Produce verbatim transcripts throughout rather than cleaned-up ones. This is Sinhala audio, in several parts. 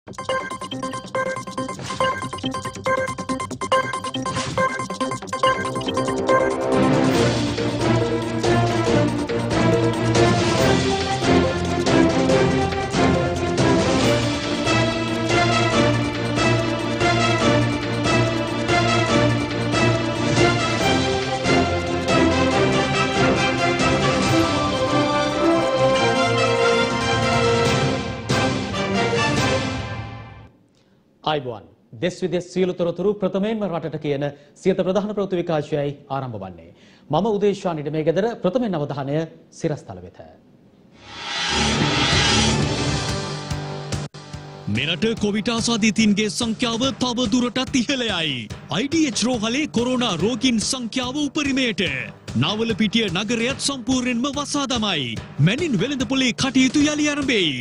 ආයිබෝන් දෙස් විදෙස් සියලු තොරතුරු ප්‍රථමයෙන්ම රටට කියන සියත ප්‍රධාන ප්‍රවෘත්ති විකාශයයි ආරම්භ වන්නේ. මම උදේශානිට මේ ගෙදර ප්‍රථමයෙන් අවධානය සිරස්තල වෙත. මෙරට කොවිඩ් ආසාදිතයින්ගේ සංඛ්‍යාව තව දුරටත් ඉහළ යයි. I D H රෝහලේ කොරෝනා රෝගීන් සංඛ්‍යාව උපරිමයට. නාවලපිටිය නගරයත් සම්පූර්ණයෙන්ම වසා දමයි. මැනින් වෙළඳපොලේ කටයුතු යලි ආරම්භයි.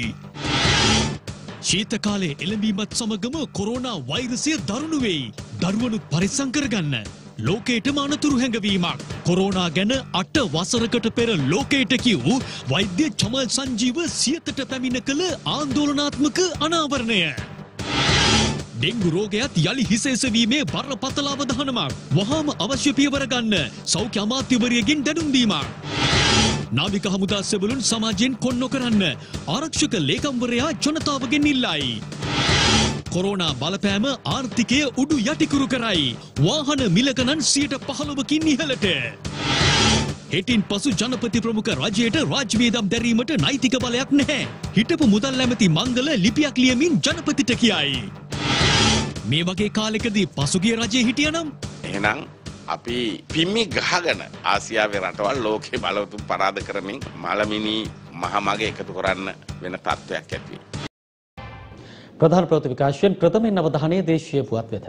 ශීත කාලයේ එළඹීමත් සමගම කොරෝනා වෛරසය දරුණු වෙයි. දරුවනුත් පරිස්සම් කරගන්න. ලෝකයටම අනතුරු හැඟවීමක්. කොරෝනා ගැන අට වසරකට පෙර ලෝකයට කිව් වෛද්‍ය චමල් සංජීව සියතට පැමිණ කළ ආන්දෝලනාත්මක අනාවරණය. ඩෙංගු රෝගයත් යලි හිස එසවීමේ බරපතල අවධානමක්. වහාම අවශ්‍ය පියවර ගන්න සෞඛ්‍ය අමාත්‍යවරියගෙන් දැනුම් දීමක්. නාවික හමුදා සෙබළුන් සමාජයෙන් කොන් නොකරන්න ආරක්ෂක ලේකම්වරයා ජනතාවගෙන් ඉල්ලයි. කොරෝනා බලපෑම ආර්ථිකය උඩු යටිකුරු කරයි. වාහන මිල ගණන් සියයට පහළොවකින් ඉහළට. හෙටින් පසු ජනපති ප්‍රමුඛ රජයට රාජ්‍ය වියදම් දැරීමට නෛතික බලයක් නැහැ. හිටපු මුදල් ඇමති මංගල ලිපියක් ලියමින් ජනපතිට කියයි. මේ වගේ කාලෙකදී පසුගිය රජයේ හිටියනම් එහෙනම් අපි පිම්මි ගහගෙන ආසියාවේ රටවල් ලෝකේ බලවතුන් පරාද කරමින් මලමිනි මහමග එකතු කරන්න වෙන තත්ත්වයක් ඇති වෙයි. ප්‍රධාන ප්‍රවෘත්ති විකාශයෙන් ප්‍රථමයෙන් අවධානය දේශීය පුවත් වෙත.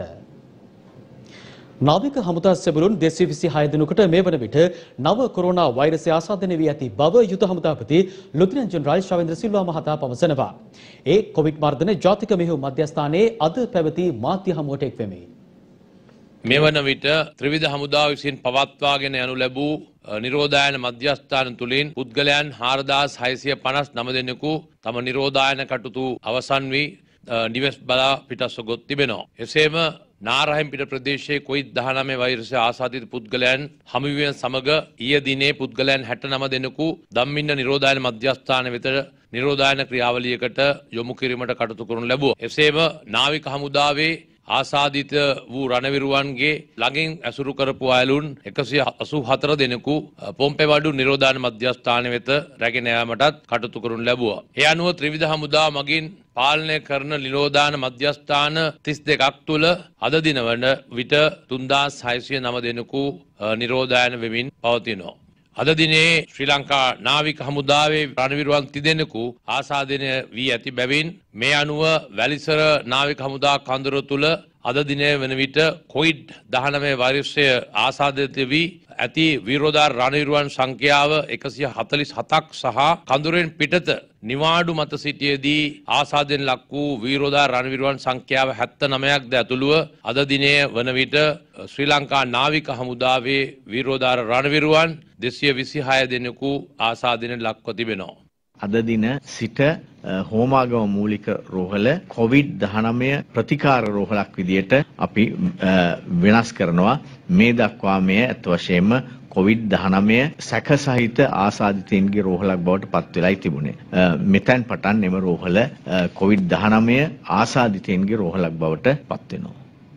නාවික හමුදා සෙබළුන් දෙසිය විසිහය දිනකට මේ වන විට නව කොරෝනා වෛරසය ආසාදනය වී ඇති බව යුද හමුදාපති ලුතිනන්ට් ජෙනරාල් ශවේන්ද්‍ර සිල්වා මහතා පවසනවා. ඒ කොවිඩ් මර්ධන ජාතික මෙහෙයුම් මධ්‍යස්ථානයේ අද පැවති මාධ්‍ය හමුවට එක් වෙමි. මේ වන විට ත්‍රිවිධ හමුදාව විසින් පවත්වාගෙන යනු ලැබූ නිරෝධායන මධ්‍යස්ථාන තුළින් පුද්ගලයන් හාරදාස් හයසිය පනස් නම දෙනෙකු තම නිරෝධායන කටයුතු අවසන් වී නිවෙස් බලා පිටස්ව ගොස් තිබෙනවා. එසේම නාරහෙම්පිට ප්‍රදේශයේ කොවිඩ් දහනවය වෛරසය ආසාදිත පුද්ගලයන් හමුවීම සමග ඊයේ දිනේ පුද්ගලයන් හැට නව දෙනෙකු දම්මින්න නිරෝධායන මධ්‍යස්ථාන වෙත නිරෝධායන ක්‍රියාවලියකට යොමු කිරීමට කටයුතු කරනු ලැබුවා. එසේම නාවික හමුදාවේ ආසාදිත වූ රණවිරුවන්ගේ ළඟින් ඇසුරු කරපු අයලුන් එකසිය අසූ හතර දෙනෙකු පොම්පෙවඩු නිරෝධායන මධ්‍යස්ථාන වෙත රැගෙන යාමටත් කටයුතු කරනු ලැබුවා. ඒ අනුව ත්‍රිවිධ හමුදාව මගින් පාලනය කරන නිරෝධායන මධ්‍යස්ථාන තිස් දෙකක් තුළ අද දින වන විට තුන්දාස් හයසිය නව දෙනෙකු නිරෝධායන වෙමින් පවතිනවා. අද දිනේ ශ්‍රී ලංකා නාවික හමුදාවේ රණවිරුවන් තිදෙනෙකු ආසාදනය වී ඇති බැවින් මේ අනුව වැලිසර නාවික හමුදා කඳුර තුළ අද දිනේ වන විට කොවිඩ් දහනවය වෛරසය ආසාදිත වී ඇති විරෝධාර රණවිරුවන් සංඛ්‍යාව එකසිය හතළිස් හතක් සහ කඳුරෙන් පිටත නිවාඩු මත සිටියේදී ආසාදයෙන් ලක් වූ විරෝධාර රණවිරුවන් සංඛ්‍යාව හැත්තනවයක් ද ඇතුළුව අද දිනේ වන විට ශ්‍රී ලංකා නාවික හමුදාවේ විරෝධාර රණවිරුවන් දෙසිය විසිහය දෙනෙකු ආසාදයෙන් ලක්ව තිබෙනවා. අද දින සිට හෝමාගම මූලික රෝහල කොවිඩ් දහනවය ප්‍රතිකාර රෝහලක් විදියට අපි වෙනස් කරනවා. මේ දක්වා මේ අත් වශයෙන්ම කොවිඩ් දහනවය සැක සහිත ආසාදිතයින්ගේ රෝහලක් බවට පත් වෙලායි තිබුණේ. මෙතෙන් පටන් එම රෝහල කොවිඩ් දහනවය ආසාදිතයින්ගේ රෝහලක් බවට පත් වෙනවා.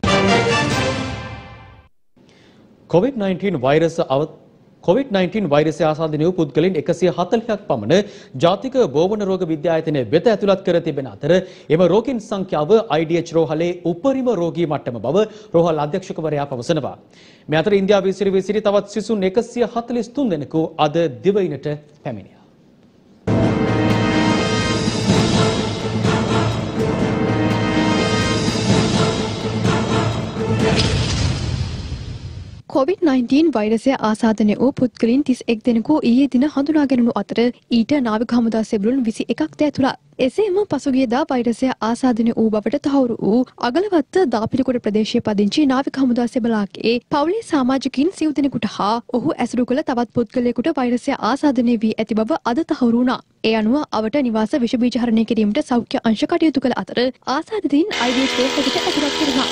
කොවිඩ් නයින්ටීන් වෛරස කොවිඩ් නයින්ටීන් වෛරසය ආසාදනය වූ පුද්ගලයන් එකසිය හතළිහක් පමණ ජාතික බෝවන රෝග විද්‍යායතනය වෙත ඇතුළත් කර තිබෙන අතර එම රෝගීන් සංඛ්‍යාව I D H රෝහලේ උපරිම රෝගී මට්ටම බව රෝහල් අධ්‍යක්ෂකවරයා පවසනවා. මේ අතර ඉන්දියාවේ සිරවී සිටි තවත් සිසුන් එකසිය හතළිස් තුන් දෙනෙකු අද දිවයිනට පැමිණියා. කොවිඩ් නයින්ටීන් වෛරසය ආසාදනය වූ පුද්ගලයන් තිස් එක් දෙනෙකු ඊයේ දින හඳුනාගැනුණු අතර ඊට නාවික හමුදා සෙබළුන් විසි එකක් ද ඇතුළත්. එසේම පසුගියදා වෛරසය ආසාදනය වූ බවට තහවුරු වූ අගලවත්ත දාපිලිකොඩ ප්‍රදේශයේ පදිංචි නාවික හමුදා සෙබලාගේ පවුලේ සමාජිකින් සිව් දෙනෙකුට හා ඔහු ඇසුරු කළ තවත් පුද්ගලයෙකුට වෛරසය ආසාදනය වී ඇති බව අද තහවුරු වුණා. ඒ අනුව අවට නිවාස විෂ බීජ හරණය කිරීමට සෞඛ්‍ය අංශ කටයුතු කළ අතර ආසාදිතයින් I D H රෝහලට ඇතුළත් කෙරුණා.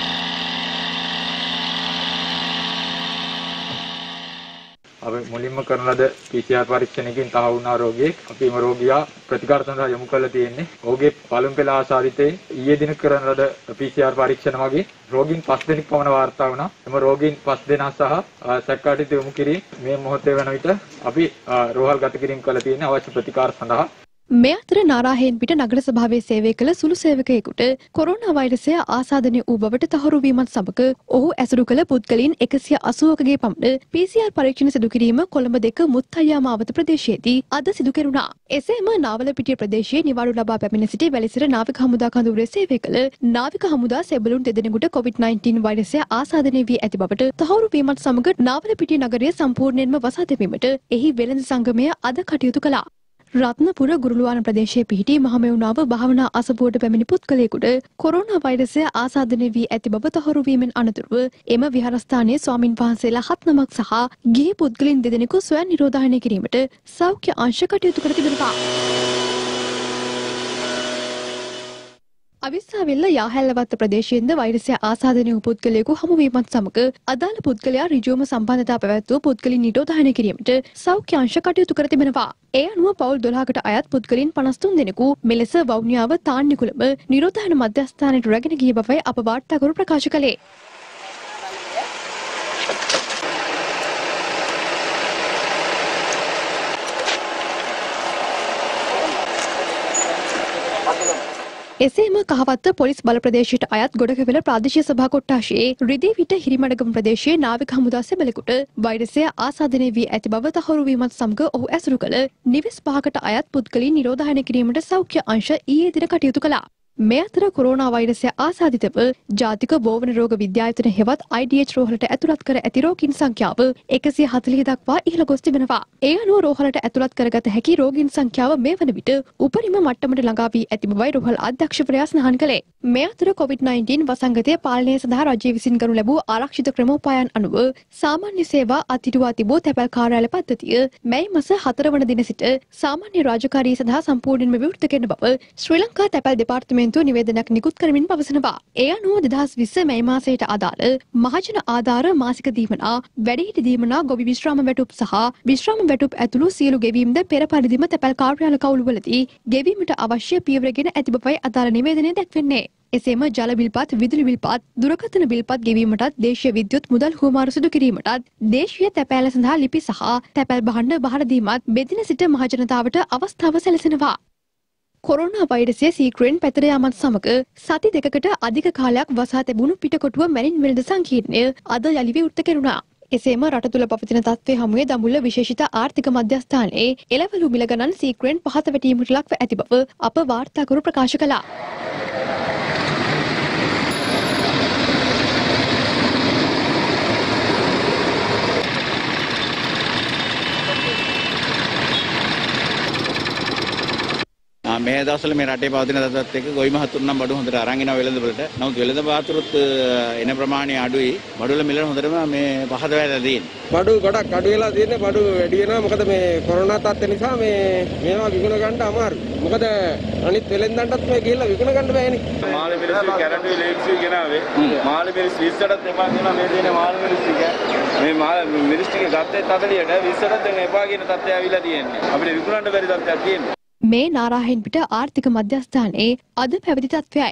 අපි මුලින්ම කරන ලද P C R පරීක්ෂණයකින් තහවුරු වුණා රෝගියෙක්. අපි මේ රෝගියා ප්‍රතිකාර සඳහා යොමු කරලා තියෙන්නේ. ඔහුගේ පළමු පෙළ ආසාදිතේ ඊයේ දින කරන ලද P C R පරීක්ෂණ වගේ රෝගීන් පස් දෙනෙක් පමණ වාර්තා වුණා. එම රෝගීන් පස් දෙනා සහ සැකකාරිත යොමු කිරීම මේ මොහොතේ වන විට අපි රෝහල් ගත කිරීම කළ තියෙන අවශ්‍ය ප්‍රතිකාර සඳහා. මේ අතර නාරාහෙන් පිට නගර සභාවේ සේවය කළ සුළු සේවකයෙකුට කොරෝනා වෛරසය ආසාදනය වූ බවට තහවුරු වීමත් සමග ඔහු ඇසුරු කළ පුද්ගලයන් එකසිය අසූවකගේ පමණ P C R පරීක්ෂණ සිදු කිරීම කොළඹ දෙක මුත්තයියා මාවත ප්‍රදේශයේදී අද සිදු කෙරුණා. එසේම නාවලපිටිය ප්‍රදේශයේ නිවාඩු ලබා පැමිණ සිටි වැලිසිර නාවික හමුදා කඳවුරේ සේවය කළ නාවික හමුදා සෙබළුන් දෙදෙනෙකුට කොවිඩ් නයින්ටීන් වෛරසය ආසාදනය වී ඇති බවට තහවුරු වීමත් සමග නාවලපිටිය නගරය සම්පූර්ණයෙන්ම වසා දැමීමට එහි වෙළඳ සංගමය අද කටයුතු කළා. රත්නපුර ගුරුළුවාන ප්‍රදේශයේ පිහිටි මහමෙවුනාව භාවනා අසපුවට පැමිණි පුද්ගලයෙකුට කොරෝනා වෛරසය ආසාදනය වී ඇති බව තහවුරු වීමෙන් අනතුරුව එම විහාරස්ථානයේ ස්වාමින් වහන්සේලා හත් නමක් සහ ගිහි පුද්ගලයන් දෙදෙනෙකු ස්වයං නිරෝධායනය කිරීමට සෞඛ්‍ය අංශ කටයුතු කර තිබෙනවා. අවිස්සාවෙල්ල යාහැල්ලවත්ත ප්‍රදේශයෙන්ද වෛරසය ආසාදනය වූ පුද්ගලයෙකු හමුවීමත් සමග අදාළ පුද්ගලයා ඍජුවම සම්බන්ධතා පැවැත්වූ පුද්ගලයන් නිරෝධායනය කිරීමට සෞඛ්‍ය අංශ කටයුතු කර තිබෙනවා. ඒ අනුව පවුල් දොළහකට අයත් පුද්ගලයන් පනස් තුන් දෙනෙකු මෙලෙස වවුනියාව තාන්නිකුලම නිරෝධායන මධ්‍යස්ථානයට රැගෙන ගිය බවයි අප වාර්තාකරු ප්‍රකාශ කළේ. එසේම කහවත්ත පොලිස් බල ප්‍රදේශයට අයත් ගොඩකැවිල ප්‍රාදේශීය සභා කොට්ටාශයේ රිදී විට හිරිමඩගම ප්‍රදේශයේ නාවික හමුදා සෙබළෙකුට වෛරසය ආසාදනය වී ඇති බව තහවුරු වීමත් සමග ඔහු ඇසුරු කළ නිවෙස් පහකට අයත් පුද්ගලයන් නිරෝධායනය කිරීමට සෞඛ්‍ය අංශ ඊයේ දින කටයුතු කළා. මේ අතර කොරෝනා වෛරසය ආසාදිතව ජාතික බෝවන රෝග විද්‍යායතන හෙවත් I D H රෝහලට ඇතුළත් කර ඇති රෝගීන් සංඛ්‍යාව එකසිය හතළිහ දක්වා ඉහළ ගොස් තිබෙනවා. ඒ අනුව රෝහලට ඇතුළත් කරගත හැකි රෝගීන් සංඛ්‍යාව මේ වන විට උපරිම මට්ටමට ළඟා වී ඇති බවයි රෝහල් අධ්‍යක්ෂවරයා සඳහන් කළේ. මේ අතර කොවිඩ් නයින්ටීන් වසංගතය පාලනය සඳහා රජය විසින් කරනු ලැබූ ආරක්ෂිත ක්‍රමෝපායන් අනුව සාමාන්‍ය සේවා අත්හිටුවා තිබූ තැපැල් කාර්යාල පද්ධතිය මැයි මස හතර වන දින සිට සාමාන්‍ය රාජකාරී සඳහා සම්පූර්ණයෙන්ම විවෘත කරන බව ශ්‍රී ලංකා තැපැල් දෙපාර්තමේන්තුව නිවේදනයක් නිකුත් කරමින් පවසනවා. ඒ අනුව දෙදහස් විස්ස මැයි මාසයට අදාළ මහජන ආධාර මාසික දීමනා, වැඩිහිටි දීමනා, ගොවි විශ්‍රාම වැටුප් සහ විශ්‍රාම වැටුප් ඇතුළු සියලු ගෙවීම්ද පෙර පරිදිම තැපැල් කාර්යාල කවුළුවලදී ගෙවීමට අවශ්‍ය පියවරගෙන ඇති බවයි අදාළ නිවේදනයේ දැක්වෙන්නේ. එසේම ජල බිල්පත්, විදුලි බිල්පත්, දුරකථන බිල්පත් ගෙවීමටත්, දේශීය විද්‍යුත් මුදල් හුවමාරු සිදු කිරීමටත්, දේශීය තැපෑල සඳහා ලිපි සහ තැපැල් භාණ්ඩ බහර දීමත් බෙදින සිට මහජනතාවට අවස්ථාව සැලසෙනවා. කොරෝනා වෛරසය සීක්‍රයෙන් පැතිර යාමත් සමග සති දෙකකට අධික කාලයක් වසා තිබුණු පිටකොටුව මැනින් වෙළඳ සංකීර්ණය අද යළි විවෘත කෙරුණා. එසේම රට තුළ පවතින තත්ත්වයේ හමුවේ දඹුල්ල විශේෂිත ආර්ථික මධ්‍යස්ථානයේ එළවලු මිල ගණන් සීක්‍රයෙන් පහත වැටීමට ලක්ව ඇති බව අප වාර්තාකරු ප්‍රකාශ කළා. මේ දවස්වල මේ රටේ පවතින තත්ත්වات එක්ක ගොවි මහතුරු නම් බඩු හොඳට අරන් එනවා වෙළඳ වලට. නමුත් වෙළඳ වාතුරුත් එන ප්‍රමාණය අඩුයි. බඩු වල මිල හොඳටම මේ පහත වැටලා තියෙන්නේ. බඩු ගොඩක් අඩු වෙලා තියෙන්නේ. බඩු වැඩි වෙනවා. මොකද මේ කොරෝනා තත්ත්ව නිසා මේ මේවා විකුණ ගන්න අමාරුයි. මොකද අනිත් වෙළෙන්දන්ටත් මේ ගිහිල්ලා විකුණ ගන්න බෑනේ. මාළි මිරිස් කැරටුයි ලේක්සුයි ගෙනාවේ. මාළි මිරිස් විස්සටත් එපා කියනවා මේ දෙන මාළි මිරිස් ටික. මේ මාළි මිරිස් ටික ගත්තේ තදලියට විස්සටත් දැන් එපා කියන තත්ත්වය ආවිලා තියෙන්නේ. අපිට විකුණන්න බැරි තත්ත්වයක් තියෙනවා. මේ නාරාහෙන් පිට ආර්ථික මධ්‍යස්ථානයේ අද පැවති තත්ත්වයයි.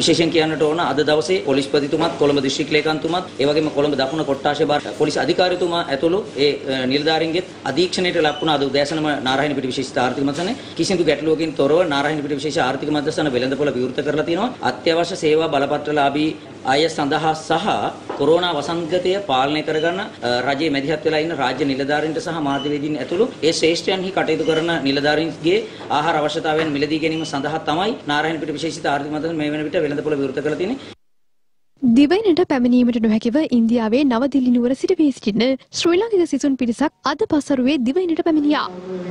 විශේෂයෙන් කියන්නට ඕන අද දවසේ පොලිස්පතිතුමත් කොළඹ දිස්ත්‍රික් ලේකම්තුමත් ඒ වගේම කොළඹ දකුණ කොට්ටාශය භාර පොලිස් අධිකාරිතුමා ඇතුළු ඒ නිලධාරීන්ගෙත් අධීක්ෂණයට ලක් වුණ අද උදෑසනම නාරායණපිට විශේෂ ආර්ථික මධ්‍යස්ථානයේ කිසිදු ගැටලුවකින් තොරව නාරායණපිට විශේෂ ආර්ථික මධ්‍යස්ථාන වෙළඳපොළ විවෘත කරලා තිනවා. අත්‍යවශ්‍ය සේවා බලපත්‍රලාභී අය සඳහා සහ කොරෝනා වසංගතය පාලනය කරගන්න රජයේ මැදිහත් වෙලා ඉන්න රාජ්‍ය නිලධාරීන්ට සහ මාධ්‍යවේදීන් ඇතුළු ඒ ශ්‍රේෂ්ඨයන්හි කටයුතු කරන නිලධාරීන්ගේ ආහාර අවශ්‍යතාවයන් මිලදී ගැනීම සඳහා තමයි නාරායණපිට විශේෂිත ආර්ථික මධ්‍යස්ථාන මේ වෙන විට වෙළඳපොළ විවෘත කරලා තියෙන්නේ. දිවයිනට පැමිණීමට නොහැකිව ඉන්දියාවේ නවදිල්ලි නුවර සිට වී සිටින ශ්‍රී ලාංකික සිසුන් පිරිසක් අද පසරුවේ දිවයිනට පැමිණියා.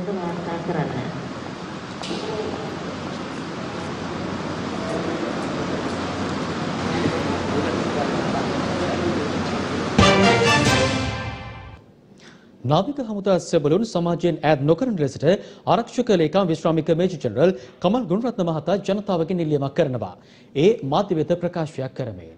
නාවික හමුදා සෙබළුන් සමාජයෙන් ඈත් නොකරන ලෙසට ආරක්ෂක ලේකම් විශ්‍රාමික මේජර් ජෙනරල් කමල් ගුණරත්න මහතා ජනතාවගෙන් ඉල්ලීමක් කරනවා. ඒ මාධ්‍ය වෙත ප්‍රකාශයක් කරමින්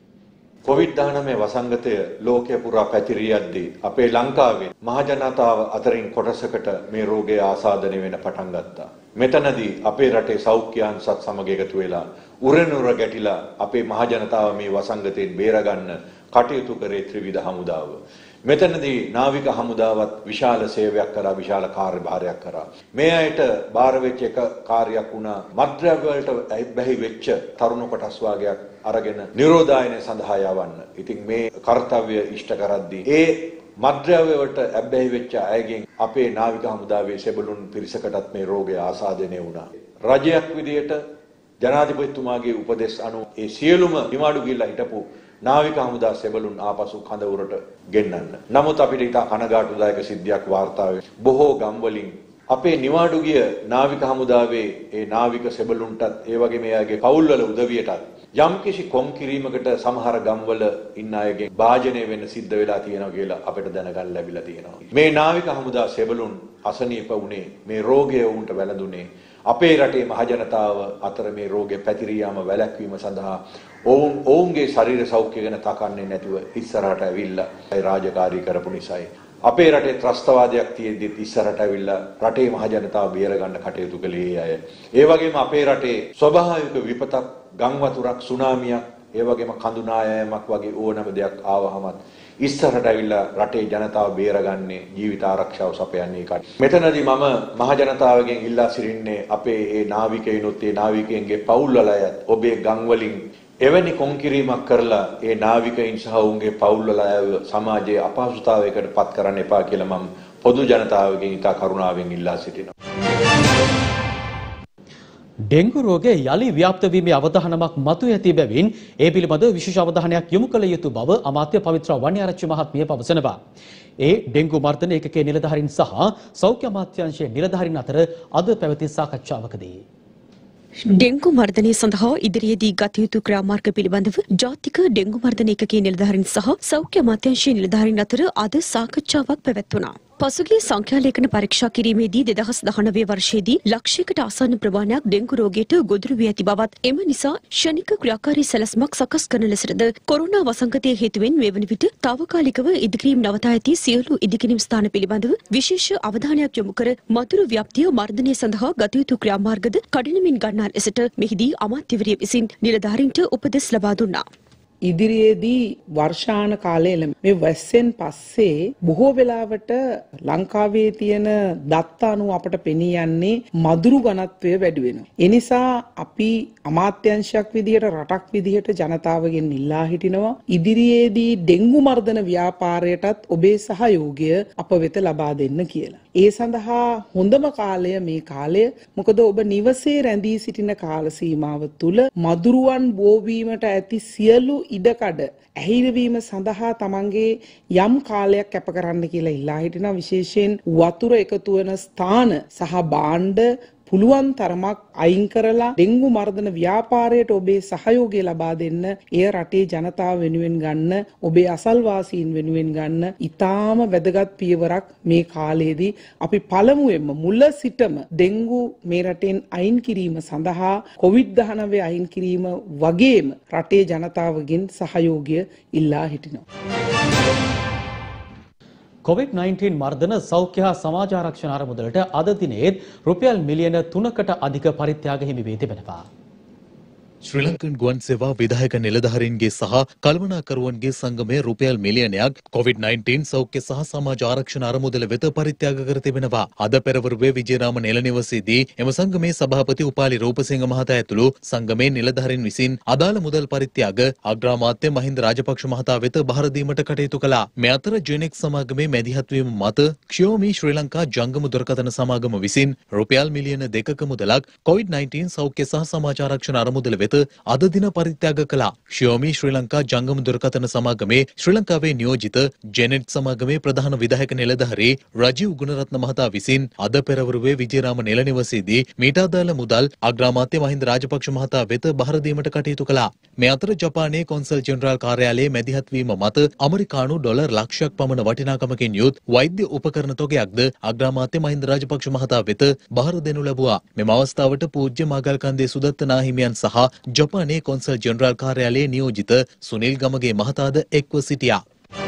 කොවිඩ් දහනවය වසංගතය ලෝකය පුරා පැතිරී යද්දී අපේ ලංකාවේ මහ ජනතාව අතරින් කොටසකට මේ රෝගය ආසාදනය වෙන පටන් ගත්තා. මෙතනදී අපේ රටේ සෞඛ්‍ය අංශත් සමග එකතු වෙලා උරනුර ගැටිලා අපේ මහ ජනතාව මේ වසංගතයෙන් බේරගන්න කටයුතු කරේ ත්‍රිවිධ හමුදාව. මෙතනදී නාවික හමුදාවත් විශාල සේවයක් කරා, විශාල කාර්යභාරයක් කරා. මේ අයට බාර වෙච්ච එක කාර්යයක් වුණා මත්ද්‍රව්‍ය වලට බැහි වෙච්ච තරුණ කොටස් වාගයක් අරගෙන නිරෝධායනය සඳහා යවන්න. ඉතින් මේ කාර්යය ඉෂ්ට කරද්දී ඒ මත්ද්‍රව්‍ය වලට ඇබ්බැහි වෙච්ච අයගෙන් අපේ නාවික හමුදාවේ සෙබළුන් පිරිසකටත් මේ රෝගය ආසාදනය වුණා. රජයක් විදියට ජනාධිපතිතුමාගේ උපදෙස් අනුව ඒ සියලුම නිවාඩු ගිල්ලා හිටපු නාවික හමුදා සෙබළුන් ආපසු කඳවුරට ගෙන්නන්න. නමුත් අපිට ඉතා කනගාටුදායක සිද්ධියක් වාර්තා වෙනවා. බොහෝ ගම්වලින් අපේ නිවාඩු ගිය නාවික හමුදාවේ ඒ නාවික සෙබළුන්ටත් ඒ වගේම එයාගේ පවුල්වල උදවියටත් යම්කිසි කොම් කිරීමකට සමහර ගම්වල ඉන්න අයගෙන් භාජනය වෙන්න සිද්ධ වෙලා තියෙනවා කියලා අපිට දැනගන්න ලැබිලා තියෙනවා. මේ නාවික හමුදා සෙබළුන් අසනීප වුණේ මේ රෝගය වුන්ට වැළඳුනේ අපේ රටේ මහ ජනතාව අතර මේ රෝගය පැතිරී යාම වැළැක්වීම සඳහා ඔවුන් ඔවුන්ගේ ශරීර සෞඛ්‍ය ගැන තකන්නේ නැතුව ඉස්සරහට ඇවිල්ලා ඒ රාජකාරී කරපු නිසායි. අපේ රටේ ත්‍රස්තවාදයක් තියෙද්දි ඉස්සරහට ඇවිල්ලා රටේ මහ ජනතාව බේරගන්න කටයුතු කළේ අය. ඒ වගේම අපේ රටේ ස්වභාවික විපතක්, ගම් වතුරක්, සුනාමියක්, ඒ වගේම කඳු නායෑමක් වගේ ඕනම දෙයක් ආවහමත් ඉස්සරහට ඇවිල්ලා රටේ ජනතාව බේරගන්නේ, ජීවිත ආරක්ෂාව සපයන්නේ කට. මෙතනදී මම මහ ජනතාවගෙන් ඉල්ලා සිටින්නේ අපේ ඒ නාවිකයිනුත් ඒ නාවිකයන්ගේ පවුල් වල අයත් ඔබේ ගම් වලින් එවැනි කොන්කිරීමක් කරලා ඒ නාවිකයින් සහ ඔවුන්ගේ පවුල් වල අයව සමාජයේ අපහසුතාවයකට පත් කරන්න එපා කියලා මම පොදු ජනතාවගෙන් ඉතා කරුණාවෙන් ඉල්ලා සිටිනවා. ඩෙන්ගු රෝගය යලි ව්‍යාප්ත වීමේ අවධානමක් මතුව ඇති බැවින් ඒ පිළිබඳ විශේෂ අවධානයක් යොමු කළ යුතු බව අමාත්‍ය පවිත්‍රා වන්‍යාරච්චි මහත්මිය පවසනවා. ඒ ඩෙන්ගු මර්ධන ඒකකයේ නිලධාරීන් සහ සෞඛ්‍ය අමාත්‍යාංශයේ නිලධාරීන් අතර අද පැවති සාකච්ඡාවකදී ඩෙන්ගු මර්ධනය සඳහා ඉදිරියේදී ගත යුතු ක්‍රියාමාර්ග පිළිබඳව ජාතික ඩෙන්ගු මර්ධන ඒකකයේ නිලධාරීන් සහ සෞඛ්‍ය අමාත්‍යාංශයේ නිලධාරීන් අතර අද සාකච්ඡාවක් පැවැත්වුණා. පසුගිය සංඛ්‍යාලේඛන පරීක්ෂා කිරීමේදී දෙදහස් දහනවය වර්ෂයේදී ලක්ෂයකට ආසන්න ප්‍රමාණයක් ඩෙන්ගු රෝගයට ගොදුරු වී ඇති බවත් එම නිසා ක්ෂණික ක්‍රියාකාරී සැලැස්මක් සකස් කරන ලෙසද කොරෝනා වසංගතය හේතුවෙන් මේ වන විට තාවකාලිකව ඉදිකිරීම් නවතා ඇති සියලු ඉදිකිරීම් ස්ථාන පිළිබඳව විශේෂ අවධානයක් යොමු කර මතුරු ව්‍යාප්තිය මර්ධනය සඳහා ගත යුතු ක්‍රියාමාර්ගද කඩිනමින් ගන්නා ලෙසට මෙහිදී අමාත්‍යවරිය විසින් නිලධාරීන්ට උපදෙස් ලබා දුන්නා. ඉදිරියේදී වර්ෂාන කාලය මේ වැස්සෙන් පස්සේ බොහෝ වෙලාවට ලංකාවේ තියෙන දත්ත අනුව අපට පෙනී යන්නේ මදුරු ඝනත්වය වැඩි වෙනවා. ඒ නිසා අපි අමාත්‍යාංශයක් විදියට රටක් විදියට ජනතාවගෙන් ඉල්ලා හිටිනවා ඉදිරියේදී ඩෙන්ගු මර්ධන ව්‍යාපාරයටත් ඔබේ සහයෝගය අප වෙත ලබා දෙන්න කියලා. ඒ සඳහා හොඳම කාලය මේ කාලය. මොකද ඔබ නිවසේ රැඳී සිටින කාල සීමාව තුළ මදුරුවන් බෝවීමට ඇති සියලු ඉඩකඩ ඇහිරවීම සඳහා තමන්ගේ යම් කාලයක් කැප කරන්න කියලා ඉල්ලා හිටිනවා. විශේෂයෙන් වතුර එකතු වෙන ස්ථාන සහ භාණ්ඩ පුළුවන් තරමක් අයින් කරලා ඩෙන්ගු මර්ධන ව්‍යාපාරයට ඔබේ සහයෝගය ලබා දෙන්න, එය රටේ ජනතාව වෙනුවෙන් ගන්න, ඔබේ අසල්වාසීන් වෙනුවෙන් ගන්න ඉතාම වැදගත් පියවරක් මේ කාලයේදී අපි පළමුවෙන්ම මුල සිටම ඩෙන්ගු මේ රටෙන් අයින් කිරීම සඳහා කොවිඩ් දහනවය අයින් කිරීම වගේම රටේ ජනතාවගෙන් සහයෝගය ඉල්ලා හිටිනවා. කොවිඩ් නයින්ටීන් මර්ධන සෞඛ්‍ය හා සමාජ ආරක්ෂණ අරමුදලට අද දිනේත් රුපියල් මිලියන තුනකට අධික පරිත්‍යාග හිමි වී තිබෙනවා. ශ්‍රී ලංකන් ගුවන් සේවා විධායක නිලධාරීන්ගේ සහ කළමනාකරුවන්ගේ සංගමයේ රුපියල් මිලියනයක් කොවිඩ් නයින්ටීන් සෞඛ්‍ය සහ සමාජ ආරක්ෂණ අරමුදල වෙත පරිත්‍යාග කර තිබෙනවා. අද පෙරවරුවේ විජේරාම නෙල නිවසේදී එම සංගමේ සභාපති උපාලි රූපසිංහ මහතා ඇතුළු සංගමේ නිලධාරීන් විසින් අදාළ මුදල් පරිත්‍යාග අග්‍රාමාත්‍ය මහින්ද රාජපක්ෂ මහතා වෙත බහර දීමට කටයුතු කළා. මේ අතර ජෙනෙක් සමාගමේ මැදිහත් වීම මත ක්ෂියෝමි ශ්‍රී ලංකා ජංගම දුරකථන සමාගම විසින් රුපියල් මිලියන දෙකක මුදලක් කොවිඩ් නයින්ටීන් සෞඛ්‍ය සහ සමාජ ආරක්ෂණ අරමුදල වෙත අද දින පරිත්‍යාග කළා. ක්ෂියෝමි ශ්‍රී ලංකා ජංගම දුරකථන සමාගමේ ශ්‍රී ලංකාවේ නියෝජිත ජෙනෙට් සමාගමේ ප්‍රධාන විධායක නිලධාරී රජීව් ගුණරත්න මහතා විසින් අද පෙරවරුවේ විජේරාම නෙල නිවසේදී මීට අදාළ මුදල් අග්‍රාමාත්‍ය මහින්ද රාජපක්ෂ මහතා වෙත බහර දීමට කටයුතු කළා. මේ අතර ජපානයේ කොන්සල් ජෙනරාල් කාර්යාලයේ මැදිහත් වීම මත ඇමරිකානු ඩොලර් ලක්ෂයක් පමණ වටිනාකමකින් යුත් වෛද්‍ය උපකරණ තොගයක්ද අග්‍රාමාත්‍ය මහින්ද රාජපක්ෂ මහතා වෙත බහර දෙනු ලැබුවා. මෙම අවස්ථාවට පූජ්‍ය මාගල්කන්දේ සුදත්ත නාහිමියන් සහ ජපානයේ කොන්සල් ජෙනරාල් කාර්යාලයේ නියෝජිත සුනිල් ගමගේ මහතාද එක්ව සිටියා.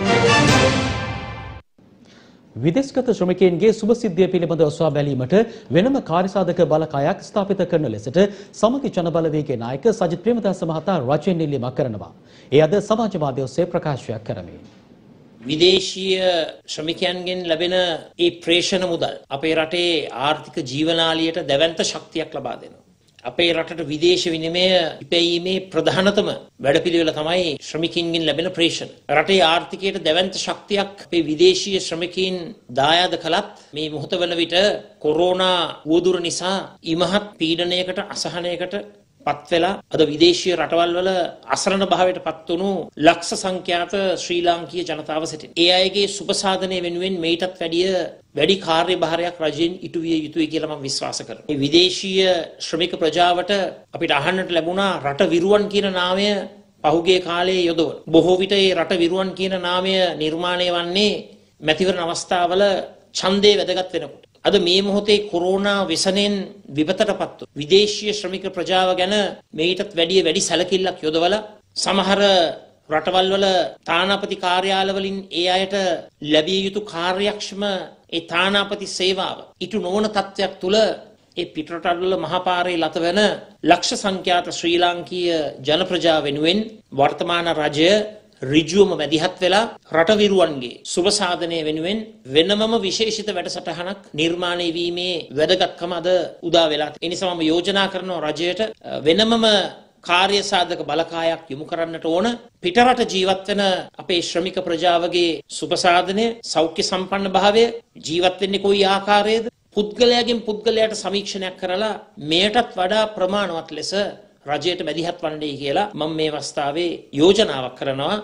විදේශගත ශ්‍රමිකයන්ගේ සුභසිද්ධිය පිළිබඳව සොයා බැලීමට වෙනම කාර්යසාධක බලකායක් ස්ථාපිත කරන ලෙසට සමගි ජනබලවේගයේ නායක සජිත් ප්‍රේමදාස මහතා රජයෙන් ඉල්ලීමක් කරනවා. ඒ අද සමාජවාදය ඔස්සේ ප්‍රකාශයක් කරමින් විදේශීය ශ්‍රමිකයන්ගෙන් ලැබෙන ඒ ප්‍රේෂණ මුදල් අපේ රටේ ආර්ථික ජීවනාලියට දැවැන්ත ශක්තියක් ලබා දෙනවා. අපේ රටට විදේශ විනිමය ඉපැයීමේ ප්‍රධානතම වැඩපිළිවෙල තමයි ශ්‍රමිකින්ගෙන් ලැබෙන ප්‍රේෂණ. රටේ ආර්ථිකයට දැවැන්ත ශක්තියක් අපේ විදේශීය ශ්‍රමිකයින් දායාද කළත් මේ මොහොත වන විට කොරෝනා වුවදුර නිසා ඉමහත් පීඩනයකට අසහනයකට පත් වෙලා අද විදේශීය රටවල් වල අසරණ භාවයට පත් වුණු ලක්ෂ සංඛ්‍යාත ශ්‍රී ලාංකීය ජනතාව සිටින. ඒ අයගේ සුබසාධනය වෙනුවෙන් මේටත් වැඩිය වැඩි කාර්යභාරයක් රජයෙන් ඉටු විය යුතුයි කියලා මම විශ්වාස කරනවා. මේ විදේශීය ශ්‍රමික ප්‍රජාවට අපිට අහන්නට ලැබුණා රට විරුවන් කියන නාමය පහුගිය කාලයේ යොදවන. බොහෝ විට මේ රට විරුවන් කියන නාමය නිර්මාණය වන්නේ මැතිවරණ අවස්ථාවල ඡන්දේ වැදගත් වෙනකොට. අද මේ මොහොතේ කොරෝනා ව්‍යසනයෙන් විපතටපත් වූ විදේශීය ශ්‍රමික ප්‍රජාව ගැන මේටත් වැඩිය වැඩි සැලකිල්ලක් යොදවලා සමහර රටවල් වල තානාපති කාර්යාලවලින් ඒ අයට ලැබිය යුතු කාර්යක්ෂම ඒ තානාපති සේවාව ඉටු නොවන තත්ත්වයක් තුල ඒ පිටරටවල මහපාරේ ලත වෙන ලක්ෂ සංඛ්‍යාත ශ්‍රී ලාංකීය ජන ප්‍රජාව වෙනුවෙන් වර්තමාන රජය ඍජුවම මැදිහත් වෙලා රට විරුවන්ගේ සුබ සාධනය වෙනුවෙන් වෙනමම විශේෂිත වැඩසටහනක් නිර්මාණය වීමේ වැදගත්කම අද උදා වෙලා. ඒ නිසා මම යෝජනා කරනවා රජයට වෙනමම කාර්ය සාධක බලකායක් යොමු කරන්නට ඕන. පිටරට ජීවත් වෙන අපේ ශ්‍රමික ප්‍රජාවගේ සුබ සාධනය, සෞඛ්‍ය සම්පන්න භාවය, ජීවත් වෙන්නේ කොයි ආකාරයේද? පුද්ගලයාගෙන් පුද්ගලයාට සමීක්ෂණයක් කරලා මෙයටත් වඩා ප්‍රමාණවත් ලෙස රජයට මැදිහත් වන්නේ කියලා මම මේ අවස්ථාවේ යෝජනාවක් කරනවා.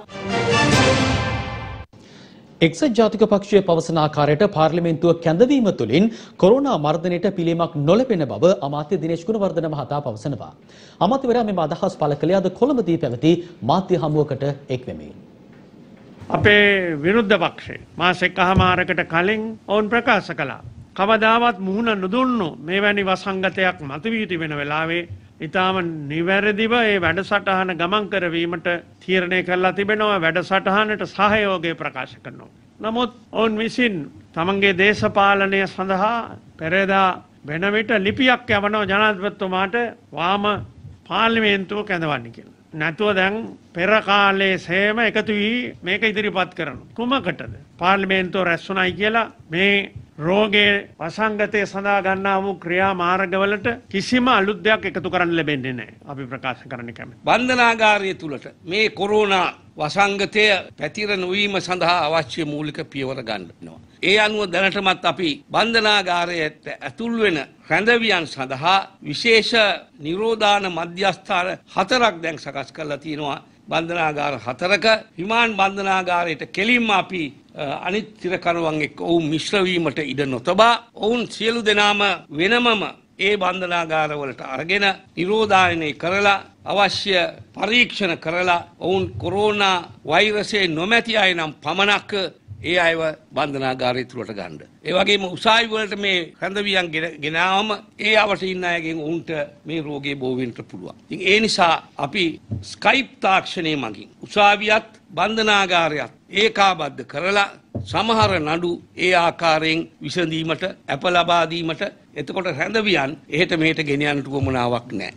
එක්සත් ජාතික පක්ෂයේ පවසන ආකාරයට පාර්ලිමේන්තුව කැඳවීම තුළින් කොරෝනා මර්ධනයට පිළියමක් නොලැබෙන බව අමාත්‍ය දිනේෂ් ගුණවර්ධන මහතා පවසනවා. අමාත්‍යවරයා මෙම අදහස් පළ කළේ අද කොළඹදී පැවති මාධ්‍ය හමුවකට එක් වෙමින්. අපේ විරුද්ධ පක්ෂේ මාස එකහමාරකට කලින් ඔවුන් ප්‍රකාශ කළා. කවදාවත් මුහුණ නොදුන්නු මෙවැනි වසංගතයක් මතුවී තිබෙන වෙලාවේ ඉතාම නිවැරදිව ඒ වැඩසටහන ගමන් කරවීමට තීරණය කරලා තිබෙනවා. වැඩසටහනට සහයෝගය ප්‍රකාශ කරනවා. නමුත් ඔවුන් විසින් තමන්ගේ දේශපාලනය සඳහා පෙරේදා වෙන විට ලිපියක් යවනවා ජනාධිපතිතුමාට වාම පාර්ලිමේන්තුව කැඳවන්න කියලා. නැතුව දැන් පෙර කාලයේ සේම එකතු වී මේක ඉදිරිපත් කරනවා. කුමකටද? පාර්ලිමේන්තුව රැස් වුණයි කියලා මේ රෝගයේ වසංගතය සඳහා ගන්නා වූ ක්‍රියා මාර්ගවලට කිසිම අලුත් දෙයක් එකතු කරන්න ලැබෙන්නේ නැහැ. අපි ප්‍රකාශ කරන්න කැමතියි. බන්ධනාගාරය තුලට මේ කොරෝනා වසංගතය පැතිර නොවීම සඳහා අවශ්‍ය මූලික පියවර ගන්නවා. ඒ අනුව දැනටමත් අපි බන්ධනාගාරයට ඇතුල් වෙන රැඳවියන් සඳහා විශේෂ නිරෝධාන මධ්‍යස්ථාන හතරක් දැන් සකස් කරලා තියෙනවා. බන්ධනාගාර හතරක හිමාන් බන්ධනාගාරයට කෙලින්ම අපි අනිත් තිරකරුවන් එක්ක ඔවුන් මිශ්‍රවීමට ඉඩ නොතබා ඔවුන් සියලු දෙනාම වෙනමම ඒ බන්ධනාගාරවලට අරගෙන නිරෝධායනය කරලා අවශ්‍ය පරීක්ෂණ කරලා ඔවුන් කොරෝනා වෛරසයේ නොමැති අය නම් පමණක් ඒ අයව බන්ධනාගාරය තුළට ගන්න. ඒ වගේම උසාවි වලට මේ රැඳවියන් ගෙනාවම ඒ අවට ඉන්න අයගෙන් උන්ට මේ රෝගේ බෝ වෙන්න පුළුවන්. ඉතින් ඒ නිසා අපි ස්කයිප් තාක්ෂණය මගින් උසාවියත් බන්ධනාගාරයත් ඒකාබද්ධ කරලා සමහර නඩු ඒ ආකාරයෙන් විසඳීමට අප ලබා දීමට එතකොට රැඳවියන් එහෙට මෙහෙට ගෙන යන්නට උවමනාවක් නැහැ.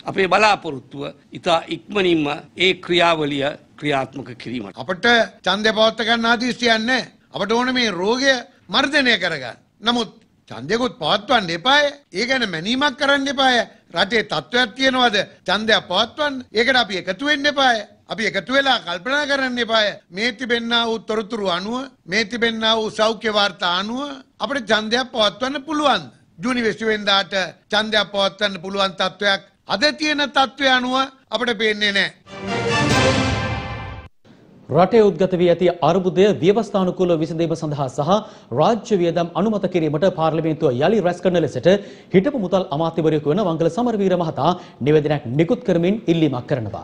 අපේ බලාපොරොත්තුව ඉතා ඉක්මනින්ම ඒ ක්‍රියාවලිය ක්‍රියාත්මක කිරීමට. අපට ඡන්දය පවත්වා ගන්න ආදිස්තියක් නැහැ. අපට ඕනේ මේ රෝගය මර්ධනය කරගන්න. නමුත් ඡන්දයකොත් පවත්වන්න එපාය. ඒ ගැන මැනීමක් කරන්න එපාය. රටේ තත්ත්වයක් තියෙනවද ඡන්දයක් පවත්වන්න? ඒකට අපි එකතු වෙන්න එපාය. අපි එකතු වෙලා කල්පනා කරන්න එපාය. මේ තිබෙන්නා වූ තොරතුරු අනුව, මේ තිබෙන්නා වූ සෞඛ්‍ය වාර්තා අනුව අපිට ඡන්දයක් පවත්වන්න පුළුවන්. ජූනි විසි වෙනිදාට ඡන්දයක් පවත්වන්න පුළුවන් තත්ත්වයක් අද තියෙන තත්ත්වය අනුව අපිට පේන්නේ නැහැ. රටේ උද්ගත වී ඇති අර්බුදය ව්‍යවස්ථානුකූලව විසඳීම සඳහා සහ රාජ්‍ය වියදම් අනුමත කිරීමට පාර්ලිමේන්තුව යලි රැස් කරන ලෙසට හිටපු මුදල් අමාත්‍යවරයෙකු වන වංගල සමරවීර මහතා නිවේදනයක් නිකුත් කරමින් ඉල්ලීමක් කරනවා.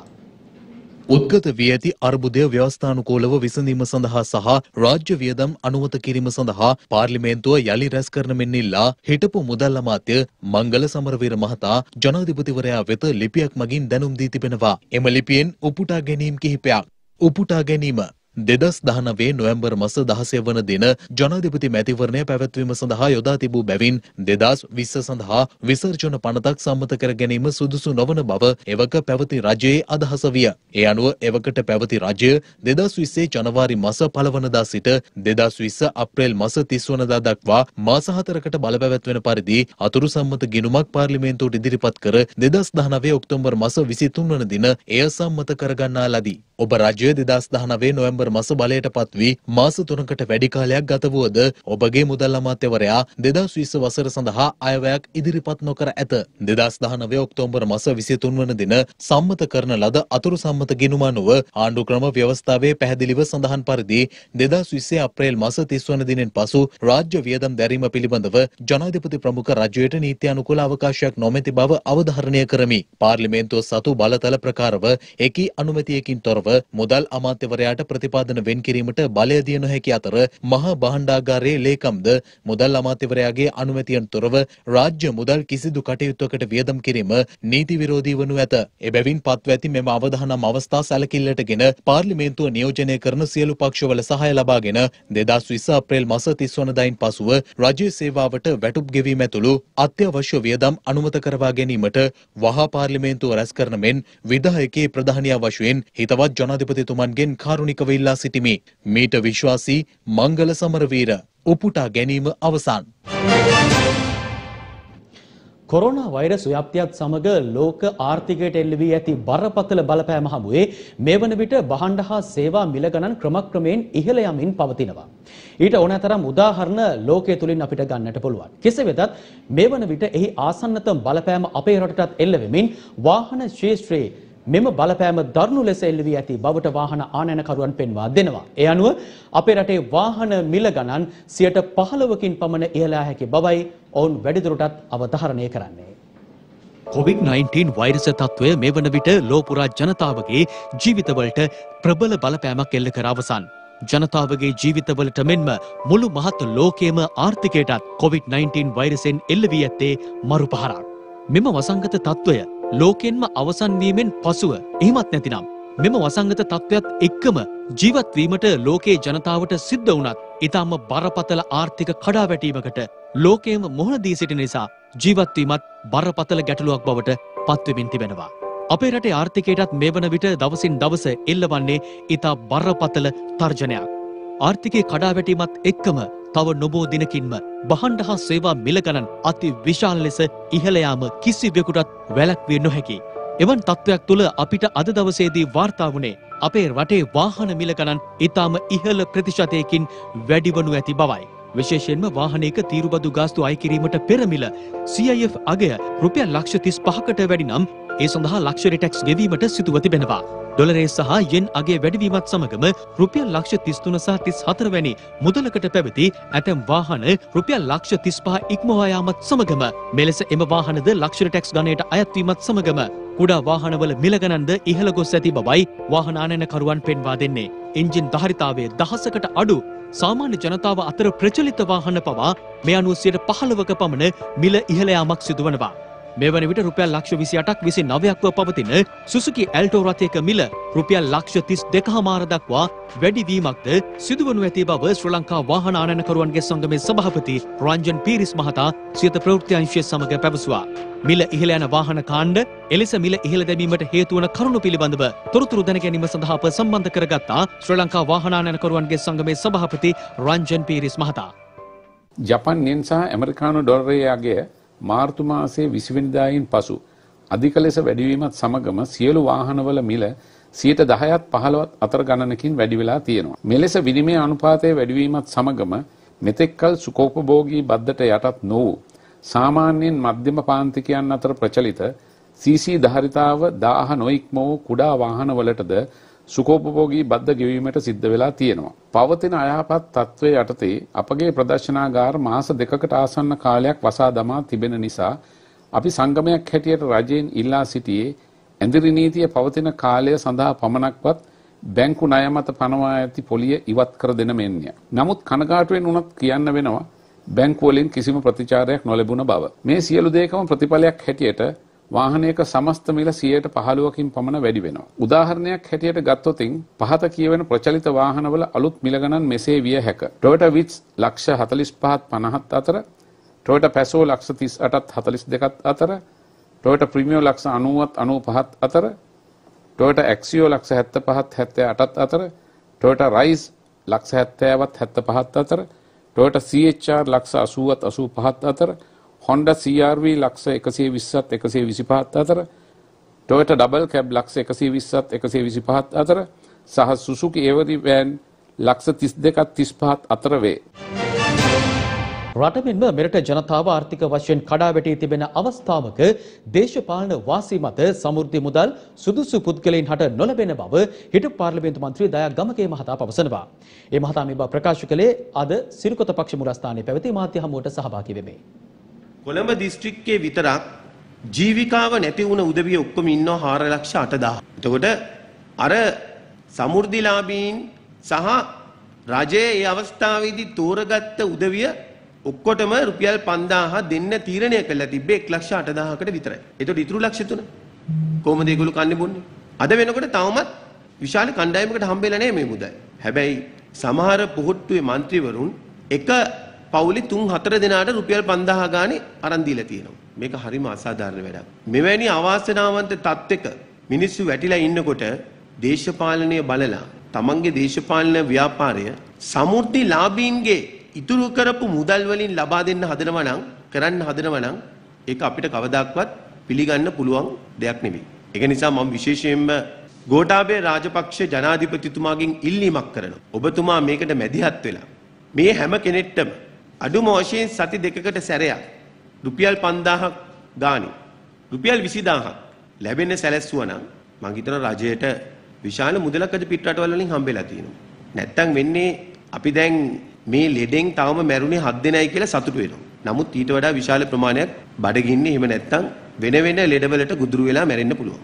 උද්ගත වී ඇති අර්බුදය ව්‍යවස්ථානුකූලව විසඳීම සඳහා සහ රාජ්‍ය වියදම් අනුමත කිරීම සඳහා පාර්ලිමේන්තුව යලි රැස් කරන මෙන් ඉල්ලා හිටපු මුදල් අමාත්‍ය මංගල සමරවීර මහතා ජනාධිපතිවරයා වෙත ලිපියක් මගින් දැනුම් දී තිබෙනවා. එම ලිපියෙන් උපුටා ගැනීම් කිහිපයක් උපුටා ගැනීම දෙදස් දහනවයේ නොවැම්බර් මාස දහසය වන දින ජනාධිපති මැතිවරණය පැවැත්වීම සඳහා යොදා තිබූ බැවින් දෙදස් විස්ස සඳහා විසර්ජන පනතක් සම්මත කර ගැනීම සුදුසු නොවන බව එවක පැවති රජයේ අදහස විය. ඒ අනුව එවකට පැවති රජය දෙදස් විස්සේ ජනවාරි මාස පළවනදා සිට දෙදස් විස්ස අප්‍රේල් මාස තිස් වනදා දක්වා මාස හතරකට බලපැවැත්වෙන පරිදි අතුරු සම්මත ගිණුමක් පාර්ලිමේන්තුවට ඉදිරිපත් කර දෙදස් දහනවයේ ඔක්තෝබර් මාස විසිතුන් වන දින එය සම්මත කරගන්නා ලදී. ඔබ රජය දෙදස් දහනවයේ නොවැම්බර් මාස බලයට පත් වී මාස තුනකට වැඩි කාලයක් ගත වුවද ඔබගේ මුදල් අමාත්‍යවරයා දෙදස් විස්ස වසර සඳහා අයවැයක් ඉදිරිපත් නොකර ඇත. දෙදස් දහනවයේ ඔක්තෝබර් මාස විසිතුන් වන දින සම්මත කරන ලද අතුරු සම්මත ගිණුම අනුව ආණ්ඩු ක්‍රම ව්‍යවස්ථාවේ පැහැදිලිව සඳහන් පරිදි දෙදස් විස්සේ අප්‍රේල් මාස තිස් වන දිනෙන් පසු රාජ්‍ය වියදම් දැරීම පිළිබඳව ජනාධිපති ප්‍රමුඛ රජයට නීත්‍යානුකූල අවකාශයක් නොමැති බව අවධාරණය කරමි. පාර්ලිමේන්තුව සතු බලතල ප්‍රකාරව එකී අනුමැතියකින් තොරව මුදල් අමාත්‍යවරයාට ප්‍රතිපාදන වෙන් කිරීමට බලය දිය නොහැකි අතර මහා භාණ්ඩාගාරයේ ලේකම්ද මුදල් අමාත්‍යවරයාගේ අනුමැතියෙන් තොරව රාජ්‍ය මුදල් කිසිදු කටයුත්තකට වියදම් කිරීම නීති විරෝධී වනු ඇත. එබැවින් පත්ව ඇති මෙම අවධානම් අවස්ථා සැලකිල්ලටගෙන පාර්ලිමේන්තුව නියෝජනය කරන සියලු පක්ෂවල සහාය ලබාගෙන දෙදස් විස්ස අප්‍රේල් මාස තිස් වනදායින් පසුව රජයේ සේවාවට වැටුප් ගෙවීම ඇතුළු අත්‍යවශ්‍ය වියදම් අනුමත කරවා ගැනීමට වහා පාර්ලිමේන්තුව රැස් කරන මෙන් විධායකයේ ප්‍රධානියා වශයෙන් හිතවත් ජනාධිපතිතුමන්ගෙන් කාරුණිකව ඉල්ලා සිටිමි. මීට විශ්වාසී මංගල සමරවීර. උපුටා ගැනීම අවසන්. කොරෝනා වෛරස් ව්‍යාප්තියත් සමග ලෝක ආර්ථිකයට එල්ල වී ඇති බරපතල බලපෑම හමුවේ මේ වන විට භාණ්ඩ හා සේවා මිල ගණන් ක්‍රමක්‍රමයෙන් ඉහළ යමින් පවතිනවා. ඊට ඕනෑතරම් උදාහරණ ලෝකයේ තුලින් අපිට ගන්නට පුළුවන්. කෙසේ වෙතත් මේ වන විට එහි ආසන්නතම බලපෑම අපේ රටටත් එල්ල වෙමින් වාහන ශාස්ත්‍රයේ මෙම බලපෑම දරුණු ලෙස එල්ල වී ඇති බවට වාහන ආනයනකරුවන් පෙන්වා දෙනවා. ඒ අනුව අපේ රටේ වාහන මිල ගණන් සියයට පහළොවකින් පමණ ඉහළ යා හැකි බවයි ඔවුන් වැඩිදුරටත් අවධාරණය කරන්නේ. කොවිඩ් නයින්ටීන් වෛරස තත්ත්වය මේ වන විට ලෝපුරා ජනතාවගේ ජීවිතවලට ප්‍රබල බලපෑමක් එල්ල කර අවසන්. ජනතාවගේ ජීවිතවලට මෙන්ම මුළු මහත් ලෝකයේම ආර්ථිකයටත් කොවිඩ් නයින්ටීන් වෛරසෙන් එල්ල වී ඇත්තේ මරු පහරක්. මෙම වසංගත තත්ත්වය ලෝකෙන්ම අවසන් වීමෙන් පසුව එහෙමත් නැතිනම් මෙම වසංගත තත්ත්වයක් එක්කම ජීවත් වීමට ලෝකයේ ජනතාවට සිද්ධ වුණත් ඊටම බරපතල ආර්ථික කඩාවැටීමකට ලෝකයේම මුහුණ දී සිටින නිසා ජීවත් වීමත් බරපතල ගැටලුවක් බවට පත්වෙමින් තිබෙනවා. අපේ රටේ ආර්ථිකයටත් මේ වන විට දවසින් දවස එල්ලවන්නේ ඊට බරපතල තර්ජනයක්. ආර්ථිකයේ කඩාවැටීමත් එක්කම තව නොබෝ දිනකින්ම භාණ්ඩ හා සේවා මිල ගණන් අති විශාල ලෙස ඉහළ යාම කිසිවෙකුටත් වැළැක්විය නොහැකි. එවන් තත්ත්වයක් තුළ අපිට අද දවසේදී වාර්තා වුණේ අපේ රටේ වාහන මිල ගණන් ඉතාම ඉහළ ප්‍රතිශතයකින් වැඩි වනු ඇති බවයි. විශේෂයෙන්ම වාහනයක තීරුබදු ගාස්තු අය කිරීමට පෙර මිල සී අයි එෆ් අගය රුපියල් ලක්ෂ තිස් පහකට වැඩි නම් ඒ සඳහා ලක්ෂරි ටැක්ස් ගෙවීමට සිදුව තිබෙනවා. ඩොලරේ සහ යෙන් අගේ වැඩිවීමත් සමගම රුපියල් ලක්ෂ තිස් තුන සහ තිස් හතර වැනි මුදලකට පැවති ඇතැම් වාහන රුපියල් ලක්ෂ තිස් පහ ඉක්මවා යාමත් සමගම මෙලෙස එම වාහනද ලක්ෂරි ටැක්ස් ගණයට අයත්වීමත් සමගම කුඩා වාහනවල මිල ගණන්ද ඉහළ ගොස් ඇති බවයි වාහන ආනයනකරුවන් පෙන්වා දෙන්නේ. එන්ජින් ධාරිතාවයේ දහසකට අඩු සාමාන්‍ය ජනතාව අතර ප්‍රචලිත වාහන පවා මේ අනුව සියයට පහළොවක පමණ මිල ඉහළ යාමක් සිදුවනවා. මේ වන විට රුපියල් ලක්ෂ විසි අටක් විසි නවයක්ව පවතින සුසුකි ඇල්ටෝ රථයක මිල රුපියල් ලක්ෂ තිස් දෙකහමාර දක්වා වැඩිවීමක්ද සිදුවනු ඇති බව ශ්‍රී ලංකා වාහන ආනයනකරුවන්ගේ සංගමේ සභාපති රංජන් පීරිස් මහතා සියත ප්‍රවෘත්ති අංශය සමග පැවසුවා. මිල ඉහළ යන වාහන කාණ්ඩ එලෙස මිල ඉහළ දැමීමට හේතු වන කරුණු පිළිබඳව තොරතුරු දැන ගැනීම සඳහා අප සම්බන්ධ කරගත්තා ශ්‍රී ලංකා වාහන ආනයනකරුවන්ගේ සංගමේ සභාපති රංජන් පීරිස් මහතා. ජපන් යෙන් සහ ඇමරිකානු ඩොලරයේ අගය මාර්තු මාසයේ විසි වෙනිදායින් පසු අධික ලෙස වැඩිවීමත් සමගම සියලු වාහනවල මිල සියයට දහයත් පහළොවත් අතර ගණනකින් වැඩි වෙලා තියෙනවා. මෙලෙස විනිමය අනුපාතයේ වැඩිවීමත් සමගම මෙතෙක්කල් සුඛෝපභෝගී බද්දට යටත් නොවූ සාමාන්‍යයෙන් මධ්‍යම පාන්තිකයන් අතර ප්‍රචලිත සීසී ධාරිතාව දාහ නොඉක්ම වූ කුඩා වාහනවලටද සුඛෝපභෝගී බද්ද ගෙවීමට සිද්ධ වෙලා තියෙනවා. පවතින අයහපත් තත්ත්වයේ යටතේ අපගේ ප්‍රදර්ශනාගාර මාස දෙකකට ආසන්න කාලයක් වසා දමා තිබෙන නිසා අපි සංගමයක් හැටියට රජයෙන් ඉල්ලා සිටියේ ඇඳිරි නීතිය පවතින කාලය සඳහා පමණක්වත් බැංකු ණය මත පනවා ඇති පොලිය ඉවත් කර දෙන මෙන්ය. නමුත් කනගාටුවෙන් උනත් කියන්න වෙනවා බැංකු වලින් කිසිම ප්‍රතිචාරයක් නොලැබුණ බව. මේ සියලු දේකම ප්‍රතිඵලයක් හැටියට වාහනයක සමස්ත මිල සියයට පහළොවකින් පමණ වැඩි වෙනවා. උදාහරණයක් හැටියට ගත්තොතින් පහත කියවෙන ප්‍රචලිත වාහනවල අලුත් මිල ගණන් මෙසේ විය හැක. Toyota Vitz ලක්ෂ හතළිස් පහත් පනහත් අතර, Toyota Passo ලක්ෂ තිස් අටත් හතළිස් දෙකත් අතර, Toyota Premio ලක්ෂ අනූවත් අනූපහත් අතර, Toyota Axio ලක්ෂ හැත්තෑපහත් හැත්තෑඅටත් අතර, Toyota Rise ලක්ෂ හැත්තෑවත් හැත්තෑපහත් අතර, Toyota C H R ලක්ෂ අසූවත් අසූපහත් අතර, Honda C R V ලක්ෂ එකසිය විස්සත් එකසිය විසිපහත් අතර, Toyota Double Cab ලක්ෂ එකසිය විස්සත් එකසිය විසිපහත් අතර සහ Suzuki Everyvan ලක්ෂ තිස් දෙකත් තිස්පහත් අතර වේ. රට මෙන්ම මෙරට ජනතාව ආර්ථික වශයෙන් කඩා වැටී තිබෙන අවස්ථාවක දේශපාලන වාසි මත සමෘද්ධි මුදල් සුදුසු පුද්ගලයන් හට නොලැබෙන බව හිටපු පාර්ලිමේන්තු මන්ත්‍රී දයා ගමගේ මහතා පවසනවා. ඒ මහතා මේ බව ප්‍රකාශ කළේ අද සිරිකොත පක්ෂ මුලස්ථානයේ පැවති මාධ්‍ය හමුවට සහභාගී වෙමින්. කොළඹ දිස්ත්‍රික්කයේ විතරක් ජීවිකාව නැති වුණ උදවිය ඔක්කොම ඉන්නවා හාර ලක්ෂ අටදාහ. එතකොට අර සමෘද්ධිලාභීන් සහ රජයේ ඒ අවස්ථාවේදී තෝරගත්ත උදවිය ඔක්කොටම රුපියල් පන්දාහ දෙන්න තීරණය කළා තිබ්බේ එක් ලක්ෂ අටදාහකට විතරයි. එතකොට ඉතුරු ලක්ෂ තුන කොහොමද ඒගොල්ලෝ කන්නේ බොන්නේ? අද වෙනකොට තවමත් විශාල කණ්ඩායමකට හම්බෙලා නැහැ මේ මුදල්. හැබැයි සමහර පොහොට්ටුවේ മന്ത്രിවරුන් එක පවුලේ තුන් හතර දෙනාට රුපියල් පන්දාහ ගානේ අරන් දීලා තියෙනවා. මේක හරිම අසාධාරණ වැඩක්. මෙවැනි අවාසනාවන්ත තත්ත්වයක මිනිස්සු වැටිලා ඉන්නකොට දේශපාලනය බලලා තමන්ගේ දේශපාලන ව්‍යාපාරය සමෘද්ධි ලාභීන්ගේ ඉතුරු කරපු මුදල් වලින් ලබා දෙන්න හදනවා නම් කරන්න හදනවා නම් ඒක අපිට කවදාක්වත් පිළිගන්න පුළුවන් දෙයක් නෙවෙයි. ඒක නිසා මම විශේෂයෙන්ම ගෝඨාභය රාජපක්ෂ ජනාධිපතිතුමාගෙන් ඉල්ලීමක් කරනවා. ඔබතුමා මේකට මැදිහත් වෙලා මේ හැම කෙනෙක්ටම අඩුම වශයෙන් සති දෙකකට සැරයක් රුපියල් පන්දාහක් ගානේ රුපියල් විසිදාහක් ලැබෙන්න සැලැස්සුවා නම් මං හිතනවා රජයට විශාල මුදලක් අද පිටරටවල වලින් හම්බෙලා තියෙනවා. නැත්තම් වෙන්නේ අපි දැන් මේ ලෙඩෙන් තවම මැරුණේ හත් දෙනයි කියලා සතුටු වෙනවා. නමුත් ඊට වඩා විශාල ප්‍රමාණයක් බඩගින්නේ එහෙම නැත්තම් වෙන වෙන ලෙඩවලට ගුදුරු වෙලා මැරෙන්න පුළුවන්.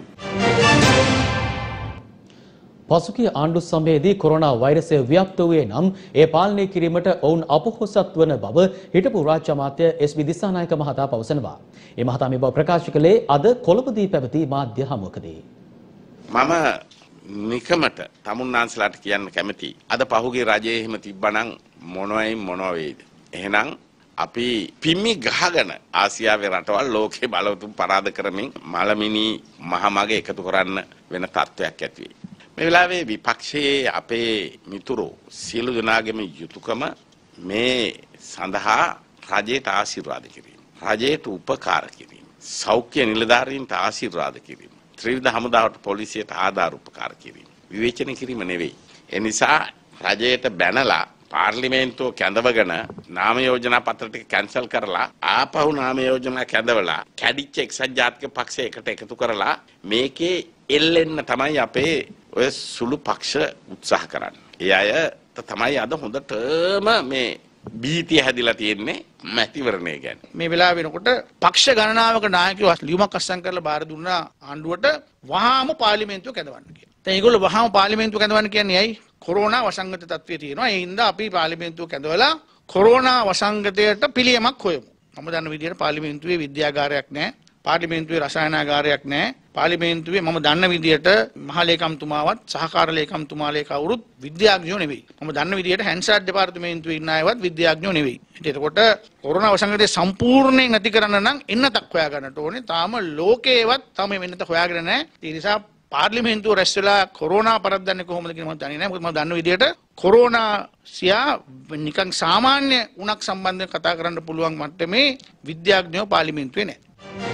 පසුගිය ආණ්ඩු සමයේදී කොරෝනා වෛරසය ව්‍යාප්ත වූයේ නම් ඒ පාලනය කිරීමට ඔවුන් අපොහොසත් වන බව හිටපු රාජ්‍ය අමාත්‍ය එස් බි දිසානායක මහතා පවසනවා. ඒ මහතා මේ බව ප්‍රකාශ කළේ අද කොළඹදී පැවති මාධ්‍ය හමුවකදී. මම නිකමට තමුන්නාන්සලාට කියන්න කැමති. අද පහුගිය රජයේ එහෙම තිබ්බනම් මොනවයි මොනව වේද? එහෙනම් අපි පිම්මි ගහගෙන ආසියාවේ රටවල් ලෝකේ බලවතුන් පරාද කරමින් මලමිනි මහමග එකතු කරන්න වෙන තත්ත්වයක් ඇති වෙයි. මේ වෙලාවේ විපක්ෂයේ අපේ මිතුරු සියලු දෙනාගේම යුතුයකම මේ සඳහා රජයට ආශිර්වාද කිරීම. රජයට උපකාර කිරීම. සෞඛ්‍ය නිලධාරීන්ට ආශිර්වාද කිරීම. ත්‍රිවිධ හමුදාවට පොලිසියට ආධාර උපකාර කිරීම. විවේචන කිරීම නෙවෙයි. ඒ නිසා රජයට බැනලා පාර්ලිමේන්තුව කැඳවගෙන නාම යෝජනා පත්‍ර ටික කැන්සල් කරලා ආපහු නාම යෝජනා කැඳවලා කැඩිච්ච එක්සත් ජාතික පක්ෂය එකට එකතු කරලා මේකේ එල්ලෙන්න තමයි අපේ ඔය සුළු පක්ෂ උත්සාහ කරන්නේ. ඒ අය තමයි අද හොඳටම මේ බීතිය හැදිලා තියෙන්නේ මැතිවරණය ගැන. මේ වෙලාව වෙනකොට පක්ෂ ගණනාවක ናයකයෝ ලියුමක් අස්සම් කරලා බාර දුන්නා ආණ්ඩුවට වහාම පාර්ලිමේන්තුව කැඳවන්න කියලා. දැන් ඒගොල්ලෝ වහාම පාර්ලිමේන්තුව කැඳවන්න කියන්නේ ඇයි? කොරෝනා වසංගත තත්ත්වයේ තියෙනවා. ඒ හින්දා අපි පාර්ලිමේන්තුව කැඳවලා කොරෝනා වසංගතයට පිළියමක් හොයමු. මම දන්න විදිහට පාර්ලිමේන්තුවේ විද්‍යාගාරයක් නැහැ. පාර්ලිමේන්තුවේ රසායනාගාරයක් නැහැ. පාර්ලිමේන්තුවේ මම දන්න විදියට මහලේකම්තුමාවත් සහකාර ලේකම්තුමාලේ කවුරුත් විද්‍යාඥයෝ නෙවෙයි. මම දන්න විදියට හැන්සාඩ් දෙපාර්තමේන්තුවේ ඉන්න අයවත් විද්‍යාඥයෝ නෙවෙයි. එතකොට කොරෝනා වසංගතය සම්පූර්ණයෙන් නැති කරන්න නම් එන්නතක් හොයා ගන්නට ඕනේ. තාම ලෝකේවත් තාම වෙන්නත හොයාගෙන නැහැ. ඒ නිසා පාර්ලිමේන්තුව රැස් වෙලා කොරෝනා පරද්දන්නේ කොහොමද කියලා මම දන්නේ නැහැ. මොකද මම දන්න විදියට කොරෝනා සියා නිකන් සාමාන්‍ය උණක් සම්බන්ධව කතා කරන්න පුළුවන් මට්ටමේ විද්‍යාඥයෝ පාර්ලිමේන්තුවේ නැහැ.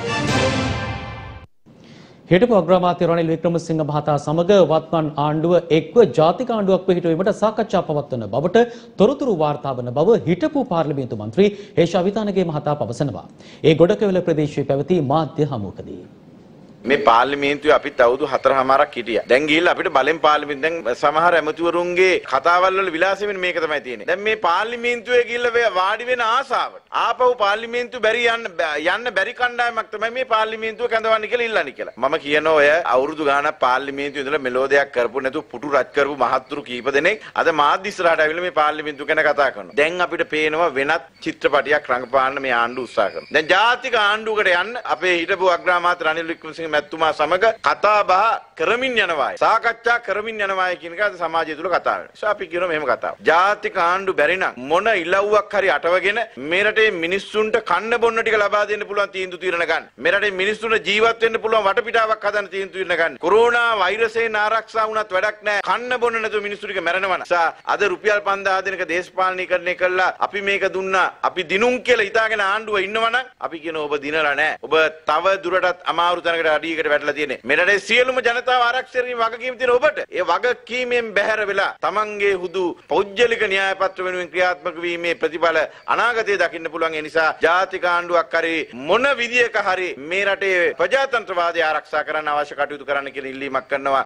හිටපු අග්‍රාමාත්‍ය රනිල් වික්‍රමසිංහ මහතා සමග වත්මන් ආණ්ඩුව එක්ව ජාතික ආණ්ඩුවක් පිහිටුවීමට සාකච්ඡා පවත්වන බවට තොරතුරු වාර්තා වන බව හිටපු පාර්ලිමේන්තු මන්ත්‍රී හේෂා විතානගේ මහතා පවසනවා. ඒ ගොඩකෙවල ප්‍රදේශයේ පැවති මාධ්‍ය හමුවකදී මේ පාර්ලිමේන්තුවේ අපිත් අවුරුදු හතරමාරක් හිටියා. දැන් ගිහිල්ලා අපිට බලෙන් පාර්ලිමේන්තු දැන් සමහර ඇමතිවරුන්ගේ කතාවල් වල විලාසෙමින් මේක තමයි තියෙන්නේ. දැන් මේ පාර්ලිමේන්තුවේ ගිහිල්ලා වාඩි වෙන ආසාවට ආපහු පාර්ලිමේන්තුව බැරි යන්න යන්න බැරි කණ්ඩායමක් තමයි මේ පාර්ලිමේන්තුව කැඳවන්න කියලා ඉල්ලන්නේ කියලා. මම කියනවා ඔය අවුරුදු ගාණක් පාර්ලිමේන්තුවේ ඉඳලා මෙලෝ දෙයක් කරපු නැතුව පුටු රජ් කරපු මහත්තුරු කීප දෙනෙක් අද මාධ්‍ය ඉස්සරහට ඇවිල්ලා මේ පාර්ලිමේන්තුව ගැන කතා කරනවා. දැන් අපිට පේනවා වෙනත් චිත්‍රපටයක් රඟපාන්න මේ ආණ්ඩුව උත්සාහ කරනවා. දැන් ජාතික ආණ්ඩුවකට යන්න අපේ හිටපු අග්‍රාමාත්‍ය රනිල් වික්‍රමසිංහ මැතිතුමා සමග කතා බහ කරමින් යනවායි සාකච්ඡා කරමින් යනවායි කියන එක සමාජය තුල කතා වෙනවා. ඒ අපි කියනවා මෙහෙම කතාව. ජාතික ආණ්ඩු බැරි නම් මොන ඉලව්වක් හරි අටවගෙන මේ රටේ මිනිස්සුන්ට කන්න බොන්න ටික ලබා දෙන්න පුළුවන් තීන්දුව తీරන ගන්න. මේ රටේ මිනිස්සුන්ට ජීවත් වෙන්න පුළුවන් වටපිටාවක් හදන්න තීන්දුව తీරන ගන්න. කොරෝනා වෛරසයෙන් ආරක්ෂා වුණත් වැඩක් නැහැ. කන්න බොන්න නැතුව මිනිස්සු ටික මැරෙනවා. සා අද රුපියල් පන්දාහක් දෙනක දේශපාලනීකරණය කළා අපි මේක දුන්නා අපි දිනුම් කියලා හිතාගෙන ආණ්ඩුව ඉන්නවනම් අපි කියනවා ඔබ දිනලා නැහැ. ඔබ තව දුරටත් අමාරු තැනකට අඩියකට වැටලා තියෙන්නේ. මෙරටේ සියලුම ජනතාව ආරක්ෂා කිරීම වගකීම තියෙන ඔබට ඒ වගකීමෙන් බැහැර වෙලා තමන්ගේ හුදු පෞද්ගලික න්‍යාය පත්‍ර වෙනුවෙන් ක්‍රියාත්මක වීමේ ප්‍රතිඵල අනාගතයේ දකින්න පුළුවන්. ඒ නිසා ජාතික ආණ්ඩුවක් හරි මොන විදියක හරි මේ රටේ ප්‍රජාතන්ත්‍රවාදය ආරක්ෂා කරන්න අවශ්‍ය කටයුතු කරන්න කියලා ඉල්ලීමක් කරනවා.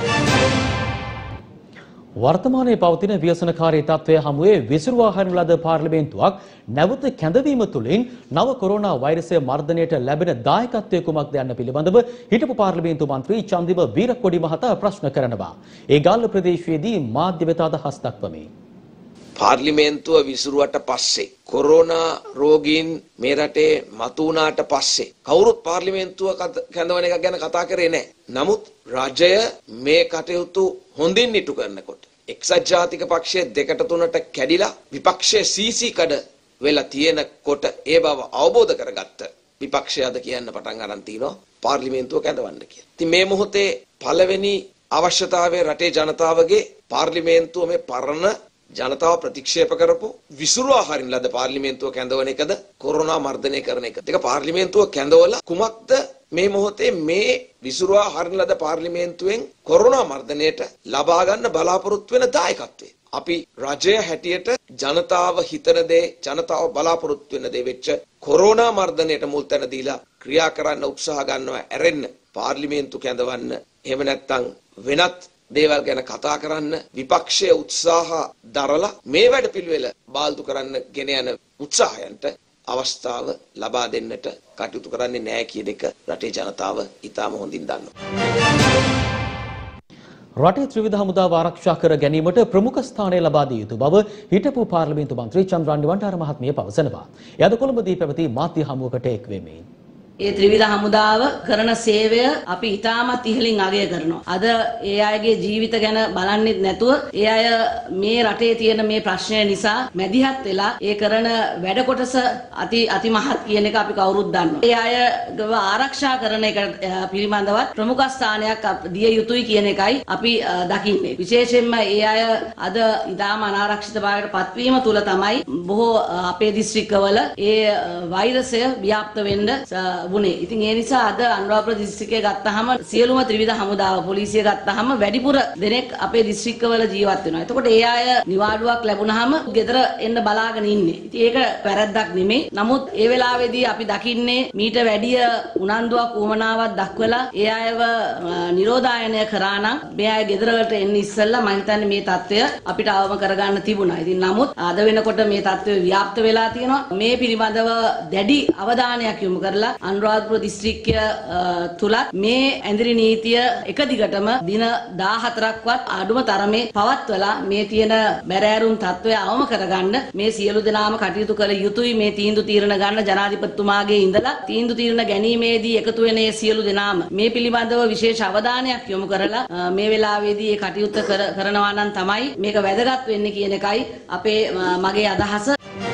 වර්තමානයේ පවතින ව්‍යසනකාරී තත්ත්වය හමුවේ විසිරුවා හරින ලද පාර්ලිමේන්තුවක් නැවත කැඳවීම තුළින් නව කොරෝනා වෛරසය මර්ධනයට ලැබෙන දායකත්වය කුමක්ද යන්න පිළිබඳව හිටපු පාර්ලිමේන්තු මන්ත්‍රී චන්දිම වීරකොඩි මහතා ප්‍රශ්න කරනවා. ඒ ගාල්ල ප්‍රදේශයේදී මාධ්‍ය වෙත අදහස් දක්වමින් පාර්ලිමේන්තුව විසිරුවට පස්සේ කොරෝනා රෝගීන් මේ රටේ මතු වුණාට පස්සේ කවුරුත් පාර්ලිමේන්තුව කැඳවන එක ගැන කතා කරේ නැහැ. නමුත් රජය මේ කටයුතු හොඳින් ඉටු කරනකොට එක්සත් ජාතික පක්ෂයේ දෙකට තුනට කැඩිලා විපක්ෂයේ සීසී කඩ වෙලා තියෙනකොට ඒ බව අවබෝධ කරගත්ත විපක්ෂය අද කියන්න පටන් ගන්න තිනවා පාර්ලිමේන්තුව කැඳවන්න කියලා. ඉතින් මේ මොහොතේ පළවෙනි අවශ්‍යතාවය රටේ ජනතාවගේ පාර්ලිමේන්තුව මේ පරණ ජනතාව ප්‍රතික්ෂේප කරපු විසිරුවා හරින ලද පාර්ලිමේන්තුව කැඳවන එකද කොරෝනා මර්ධනය කරන එකද? ඒක පාර්ලිමේන්තුව කැඳවලා කුමක්ද මේ මොහොතේ මේ විසිරුවා හරින ලද පාර්ලිමේන්තුවෙන් කොරෝනා මර්ධනයට ලබා ගන්න බලාපොරොත්තු වෙන දායකත්වය? අපි රජය හැටියට ජනතාව හිතන දේ ජනතාව බලාපොරොත්තු වෙන දේ වෙච්ච කොරෝනා මර්ධනයට මුල් තැන දීලා ක්‍රියා කරන්න උත්සාහ ගන්නවා ඇරෙන්න පාර්ලිමේන්තු කැඳවන්න. එහෙම නැත්නම් වෙනත් දේවල් ගැන කතා කරන්න විපක්ෂයේ උත්සාහ දරලා මේ වැඩ පිළිවෙල බාල්දු කරන්න ගෙන යන උත්සාහයන්ට අවස්ථාව ලබා දෙන්නට කටයුතු කරන්නේ නැහැ කියන එක රටේ ජනතාව ඉතාම හොඳින් දන්නවා. රටේ ත්‍රිවිධ හමුදාව ආරක්ෂා කර ගැනීමට ප්‍රමුඛ ස්ථානය ලබා දිය යුතු බව හිටපු පාර්ලිමේන්තු මන්ත්‍රී චන්ද්‍රානි වණ්ඩාර මහත්මිය පවසනවා. එයද කොළඹදී පැවති මාධ්‍ය හමුවකට එක් වෙමින් ඒ ත්‍රිවිධ හමුදාව කරන සේවය අපි ඉතාමත් ඉහළින් අගය කරනවා. අද ඒ අයගේ ජීවිත ගැන බලන්නෙත් නැතුව ඒ අය මේ රටේ තියෙන මේ ප්‍රශ්නය නිසා මැදිහත් වෙලා ඒ කරන වැඩ කොටස අති අතිමහත් කියන එක අපි කවුරුත් දන්නවා. ඒ අයව ආරක්ෂා කරන එක පිළිබඳවත් ප්‍රමුඛ ස්ථානයක් දිය යුතුයි කියන එකයි අපි දකින්නේ. විශේෂයෙන්ම ඒ අය අද ඉතාම අනාරක්ෂිත භාවයට පත්වීම තුළ තමයි බොහෝ අපේ දිස්ත්‍රික්කවල ඒ වෛරසය ව්‍යාප්ත වෙන්න වුණේ. ඉතින් ඒ නිසා අද අනුරාධපුර දිස්ත්‍රික්කය ගත්තාම සියලුම ත්‍රිවිධ හමුදාව පොලිසිය ගත්තාම වැඩිපුර දෙනෙක් අපේ දිස්ත්‍රික්කවල ජීවත් වෙනවා. එතකොට ඒ අය නිවාඩුවක් ලැබුණාම ගෙදර එන්න බලාගෙන ඉන්නේ. ඉතින් ඒක වැරද්දක් නෙමෙයි. නමුත් ඒ වෙලාවේදී අපි දකින්නේ මීට වැඩිය උනන්දුවක් උවමනාවක් දක්වලා ඒ අයව නිරෝධායනය කරා නම් මේ අය ගෙදරකට එන්න ඉස්සෙල්ලා මම හිතන්නේ මේ තත්ත්වය අපිට අවම කරගන්න තිබුණා. ඉතින් නමුත් අද වෙනකොට මේ තත්ත්වය ව්‍යාප්ත වෙලා තියෙනවා. මේ පිළිබඳව දැඩි අවධානයක් යොමු කරලා අනුරාධපුර දිස්ත්‍රික්කය තුලත් මේ ඇඳිරි නීතිය එක දිගටම දින දාහතරක්වත් අඩුම තරමේ පවත්වලා මේ තියෙන බැරෑරුම් තත්ත්වය අවම කරගන්න මේ සියලු දෙනාම කටයුතු කළ යුතුයි. මේ තීන්දුව තීරණ ගන්න ජනාධිපතිතුමාගේ ඉඳලා තීන්දුව තීරණ ගැනීමේදී එකතු වෙන මේ සියලු දෙනාම මේ පිළිබඳව විශේෂ අවධානයක් යොමු කරලා මේ වෙලාවේදී මේ කටයුත්ත කරනවා නම් තමයි මේක වැදගත් වෙන්නේ කියන එකයි අපේ මගේ අදහස.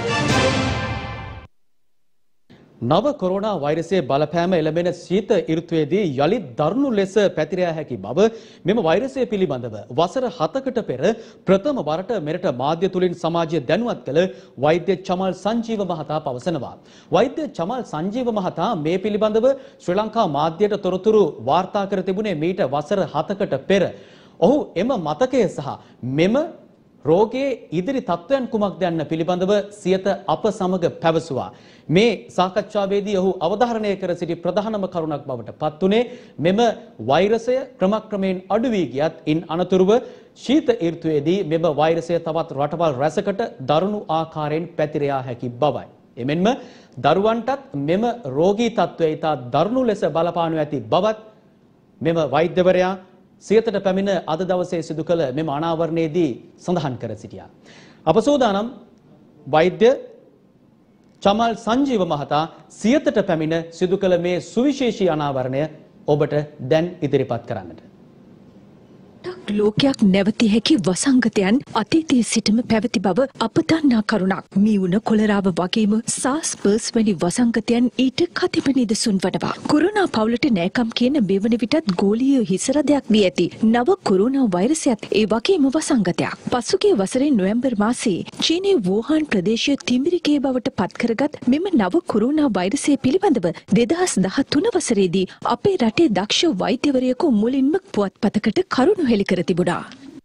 නව කොරෝනා වෛරසයේ බලපෑම එළඹෙන ශීත ඍතුවේදී යලිත් දරුණු ලෙස පැතිරිය හැකි බව මෙම වෛරසය පිළිබඳව වසර හතකට පෙර ප්‍රථම වරට මෙරට මාධ්‍ය තුලින් සමාජය දැනුවත් කළ වෛද්‍ය චමල් සංජීව මහතා පවසනවා. වෛද්‍ය චමල් සංජීව මහතා මේ පිළිබඳව ශ්‍රී ලංකා මාධ්‍යයට තොරතුරු වාර්තා කර තිබුණේ මීට වසර හතකට පෙර. ඔහු එම මතකය සහ මෙම රෝගයේ ඉදිරි තත්ත්වයන් කුමක්ද යන්න පිළිබඳව සියත අප සමග පැවසුවා. මේ සාකච්ඡාවේදී ඔහු අවධාරණය කර සිටි ප්‍රධානම කරුණක් බවට පත් වුණේ මෙම වෛරසය ක්‍රමක්‍රමයෙන් අඩු වී ගියත් ඉන් අනතුරුව ශීත ඍතුවේදී මෙම වෛරසය තවත් රටවල් රැසකට දරුණු ආකාරයෙන් පැතිරියා හැකි බවයි. එමෙන්ම දරුවන්ටත් මෙම රෝගී තත්ත්වය ඉතා දරුණු ලෙස බලපානු ඇති බවත් මෙම වෛද්‍යවරයා සියතට පැමිණ අද දවසේ සිදු කළ මෙම අනාවරණයේදී සඳහන් කර සිටියා. අප සූදානම් වෛද්‍ය චමල් සංජීව මහතා සියතට පැමිණ සිදු කළ මේ සුවිශේෂී අනාවරණය ඔබට දැන් ඉදිරිපත් කරන්නට. ලෝකයක් නැවතිය හැකි වසංගතයන් අතීතයේ සිටම පැවති බව අප දන්නා කරුණක්. මීවුන කොලරාව වගේම සාස් පර්ස් වැනි වසංගතයන් ඊට කතිප නිදසුන් වනවා. කොරෝනා පවුලට නෑකම් කියන මෙවන විටත් ගෝලීය හිසරදයක් වී ඇති නව කොරෝනා වෛරසයත් ඒ වගේම වසංගතයක්. පසුගිය වසරේ නොවැම්බර් මාසයේ චීනයේ වූහාන් ප්‍රදේශය තිමිරිකේ බවට පත්කරගත් මෙම නව කොරෝනා වෛරසය පිළිබඳව දෙදහස් දහතුන වසරේදී අපේ රටේ දක්ෂ වෛද්‍යවරයෙකු මුලින්ම පුවත්පතකට කරුණු හෙළි කර තිබුණා.